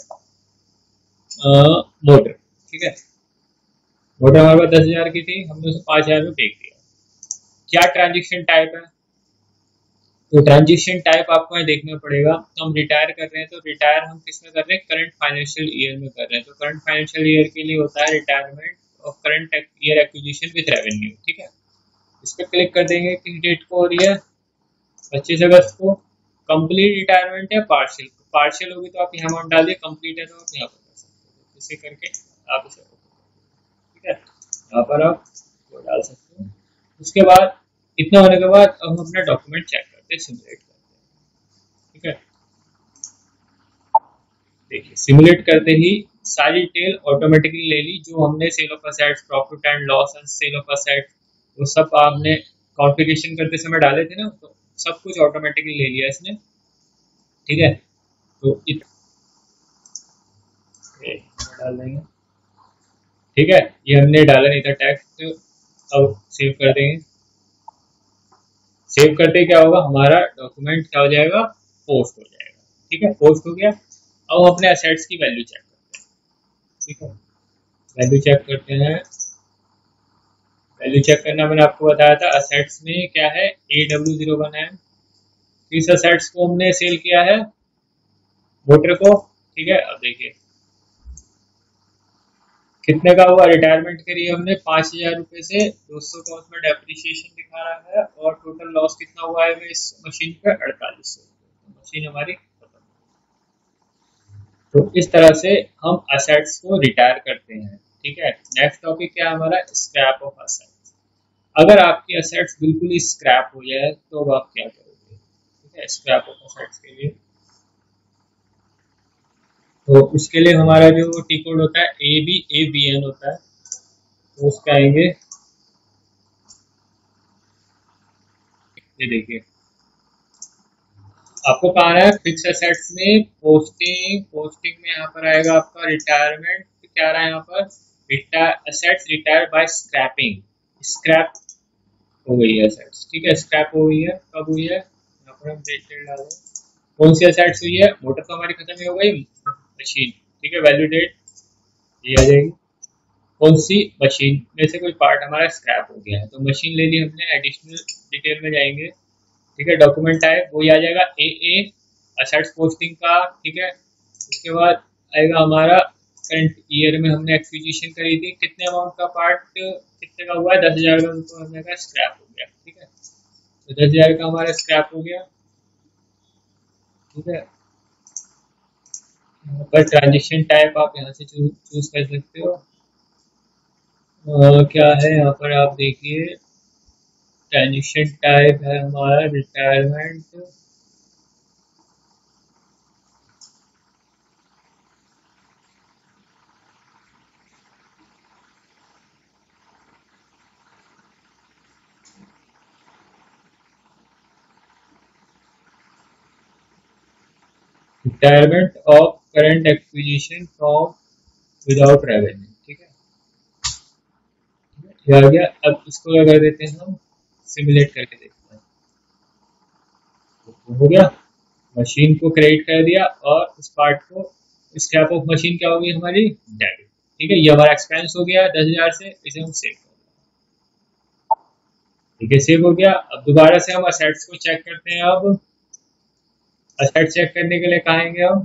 मोटर। ठीक है, मोटर हमारे पास दस हजार की थी, हमने उसे पांच हजार में बेच दिया। क्या ट्रांजेक्शन टाइप है? तो ट्रांजिशन टाइप आपको यहाँ देखना पड़ेगा। तो हम रिटायर कर रहे हैं, तो रिटायर हम किस में कर रहे हैं? करंट फाइनेंशियल ईयर में कर रहे हैं। तो करंट फाइनेंशियल ईयर के लिए होता है retirement of current year acquisition with revenue. ठीक है, इस पर क्लिक कर देंगे। किस डेट को हो रही है? पच्चीस अगस्त को। कंप्लीट रिटायरमेंट है पार्शियल, पार्शियल होगी तो आप यहाँ अमाउंट डाल दिए, कंप्लीट है तो आप यहाँ पर कर सकते हो। इसे करके आप इसे, ठीक है, यहाँ पर आप वो डाल सकते हो। उसके बाद इतना होने के बाद अब हम अपना डॉक्यूमेंट चेक करते हैं, सिमुलेट करते हैं। ठीक है, देखिए सिमुलेट करते ही सारी डिटेल ऑटोमेटिकली ले ली, जो हमने sale of assets, profit and loss and sale of assets, वो सब आपने कॉन्फ़िगरेशन करते समय डाले थे ना, तो सब कुछ ऑटोमेटिकली ले लिया इसने। ठीक है, तो इत डाल देंगे। ठीक है, ये हमने डाला नहीं था टैक्स, अब सेव कर देंगे। सेव करते क्या होगा, हमारा डॉक्यूमेंट क्या हो जाएगा? पोस्ट हो जाएगा। ठीक है, पोस्ट हो गया। अब हम अपने असेट्स की वैल्यू चेक करते हैं। ठीक है, वैल्यू चेक करते हैं। वैल्यू चेक करना मैंने आपको बताया था। असेट्स में क्या है? ए डब्ल्यू जीरो वन है। किस असेट्स को हमने सेल किया है? मोटर को। ठीक है, अब देखिए कितने का हुआ रिटायरमेंट के लिए हमने? पांच हजार रुपए से दो सौ का उसमें डेप्रिसिएशन दिखा रहा है, और टोटल लॉस कितना हुआ है इस मशीन पे? अड़तालीस सौ। तो मशीन हमारी खत्म। तो इस तरह से हम असेट्स को रिटायर करते हैं। ठीक है, नेक्स्ट टॉपिक क्या है हमारा? Scrap of assets. अगर आपकी असेट्स बिल्कुल ही स्क्रैप हो जाए तो अब आप क्या करोगे? ठीक है, स्क्रैप ऑफ असेट्स के लिए तो उसके लिए हमारा जो टी कोड होता है A B A B N होता है, तो उसके आएंगे, ये देखिए आपको कहा है फिक्स एसेट्स में पोस्टिंग, पोस्टिंग में यहाँ पर आएगा आपका रिटायरमेंट। क्या रहा है यहाँ पर? Retire assets retire by scrapping. Scrap हो गई है असेट्स। ठीक है, स्क्रैप हो गई है। कब हुई है? यहाँ पर हम डेट डाल दें। कौन सी असेट्स हुई है? मोटर तो हमारी खत्म ही हो गई, मशीन। ठीक है, वैल्यू डेट ये आ जाएगी। कौन सी? मशीन में से कोई पार्ट हमारा स्क्रैप हो गया है, तो मशीन ले ली हमने। एडिशनल डिटेल में जाएंगे। ठीक है, डॉक्यूमेंट टाइप वही आ जाएगा ए ए असेट्स पोस्टिंग का। ठीक है, उसके बाद आएगा हमारा करंट ईयर में हमने एक्विजिशन करी थी, कितने अमाउंट का पार्ट कितने का हुआ है? दस हजार का, तो हमने कहा स्क्रैप हो गया। ठीक है, तो दस हजार का हमारा स्क्रैप हो गया। ठीक है, यहाँ पर ट्रांजेक्शन टाइप आप यहाँ से चूज चूज कर सकते हो। आ, क्या है यहाँ पर आप देखिए, ट्रांजेक्शन टाइप है हमारा retirement. Retirement of current acquisition from without revenue. ठीक है, ये आ गया। अब इसको क्या कर देते हैं हम? सिमुलेट करके देखते हैं। तो हो गया, मशीन को क्रेडिट कर दिया, और उस पार्ट को स्क्रैप ऑफ मशीन क्या होगी हमारी? डेबिट। ठीक है, ये हमारा एक्सपेंस हो गया दस हजार से, इसे हम सेव कर दें। ठीक है, सेव हो गया। अब दोबारा से हम असेट्स को चेक करते हैं। अब असेट चेक करने के लिए कहाँ आएंगे हम?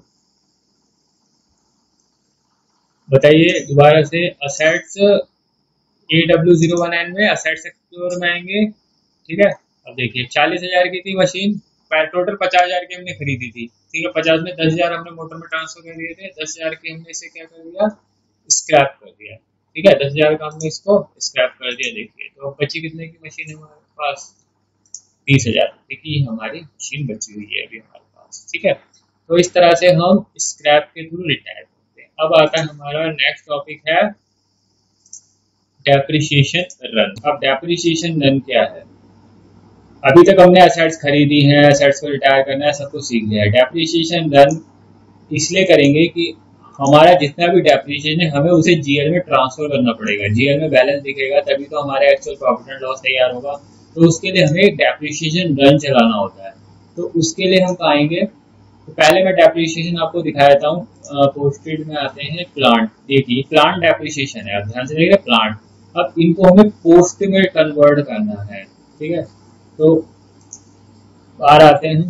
बताइए दोबारा से। Assets A W zero one N में असेट्स एक्सप्लोर में आएंगे। ठीक है, अब देखिए चालीस हजार की थी मशीन, टोटल पचास हजार की हमने खरीदी थी। ठीक है, पचास में दस हजार हमने मोटर में ट्रांसफर कर दिए थे, दस हजार की हमने इसे क्या कर दिया? स्क्रैप कर दिया। ठीक है, दस हजार का हमने इसको स्क्रैप कर दिया। देखिए तो अब बची कितने की मशीन है हमारे पास? तीस हजार रुपये की हमारी मशीन बची हुई है अभी हमारे पास। ठीक है, तो इस तरह से हम स्क्रैप के थ्रू रिटायर करते हैं। अब आता है हमारा नेक्स्ट टॉपिक है डेप्रिसिएशन रन। अब डेप्रिसिएशन रन क्या है? अभी तक हमने असेट्स खरीदी हैं, असेट्स को रिटायर करना है, सब कुछ सीख लिया है। डेप्रिसिएशन रन इसलिए करेंगे कि हमारा जितना भी डेप्रिसिएशन है हमें उसे जीएल में ट्रांसफर करना पड़ेगा। जीएल में बैलेंस दिखेगा तभी तो हमारा एक्चुअल प्रॉफिट एंड लॉस तैयार होगा। तो उसके लिए हमें डेप्रिसिएशन रन चलाना होता है। तो उसके लिए हम आएंगे, तो पहले मैं डेप्रिसिएशन आपको दिखा देता हूँ। पोस्टेड में आते हैं प्लांट। देखिए प्लांट डेप्रिसिएशन है, अब ध्यान से देखिए प्लांट। अब इनको हमें पोस्ट में कन्वर्ट करना है, ठीक है। तो बाहर आते हैं,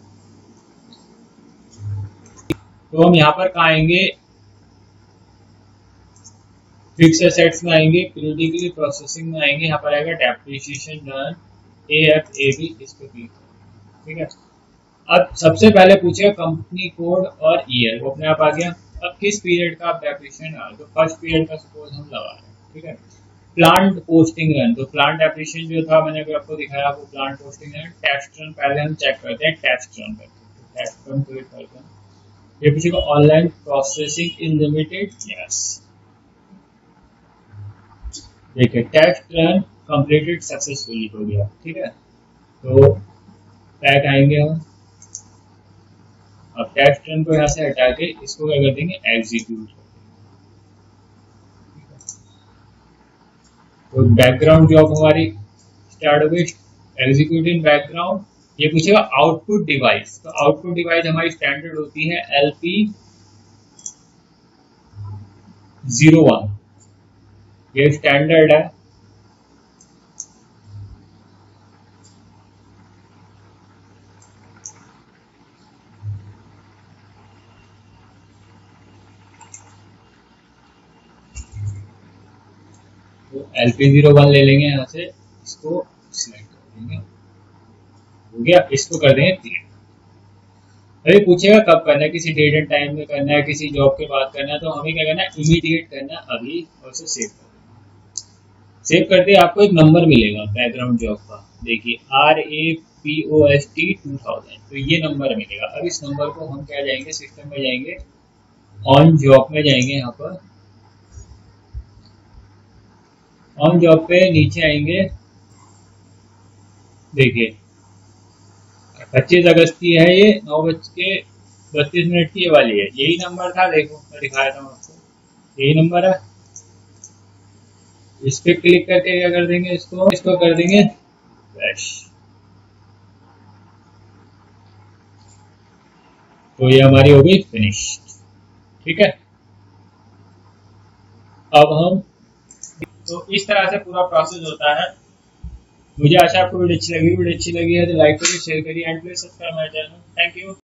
तो हम यहाँ पर कहाँ आएंगे, फिक्स एसेट्स में आएंगे, पीरियडिकली प्रोसेसिंग में आएंगे, यहाँ पर आएगा depreciation run A F A B, इस पे क्लिक करें, ठीक है। अब सबसे पहले पूछेगा कंपनी कोड और ईयर, वो अपने आप आ गया। अब किस पीरियड का आप डेप्रिसिएशन आ, तो फर्स्ट पीरियड का सपोज हम लगा रहे हैं, ठीक है। प्लांट पोस्टिंग रन, तो प्लांट डेप्रिसिएशन जो था मैंने अभी आपको दिखाया, वो plant posting run. Test run पहले हम चेक करते हैं, टेस्ट रन करते हैं, टेस्ट रन क्लिक करते हैं। ये पूछेगा online processing in limited, yes. देखिए टेस्ट रन कंप्लीटेड सक्सेसफुली हो गया, ठीक है। तो बैक आएंगे हम, अब टेस्ट रन को यहाँ से हटा के इसको क्या कर देंगे, एग्जीक्यूट। तो बैकग्राउंड जॉब हमारी स्टार्ट हो गई, एग्जीक्यूट इन बैकग्राउंड। ये पूछेगा आउटपुट डिवाइस, तो आउटपुट डिवाइस हमारी स्टैंडर्ड होती है एलपी जीरो वन, ये स्टैंडर्ड है। तो एलपी जीरो वन ले लेंगे यहाँ से, इसको सिलेक्ट कर देंगे, हो गया। इसको कर देंगे क्लियर। अभी पूछेगा कब करना है, किसी डेट एंड टाइम में करना है, किसी जॉब के बाद करना है, तो हमें क्या करना है, इमीडिएट करना है अभी, और उसे सेव कर देना। सेव करते आपको एक नंबर मिलेगा बैकग्राउंड जॉब का, देखिए R A P O S T two thousand, तो ये नंबर मिलेगा। अब इस नंबर को हम क्या जाएंगे, सिस्टम में जाएंगे, ऑन जॉब में जाएंगे, यहाँ पर ऑन जॉब पे नीचे आएंगे, देखिए पच्चीस अगस्त की है, ये नौ बज के बत्तीस मिनट की ये वाली है, यही नंबर था, देखो मैं दिखाया था आपको, यही नंबर है। इस पे क्लिक करके क्या कर देंगे, इसको इसको कर देंगे फ्लैश, तो ये हमारी हो गई फिनिश्ड, ठीक है। अब हम, तो इस तरह से पूरा प्रोसेस होता है। मुझे आशा आपको वीडियो अच्छी लगी, वीडियो अच्छी लगी है तो लाइक करिए, शेयर करिए and please subscribe my channel. Thank you.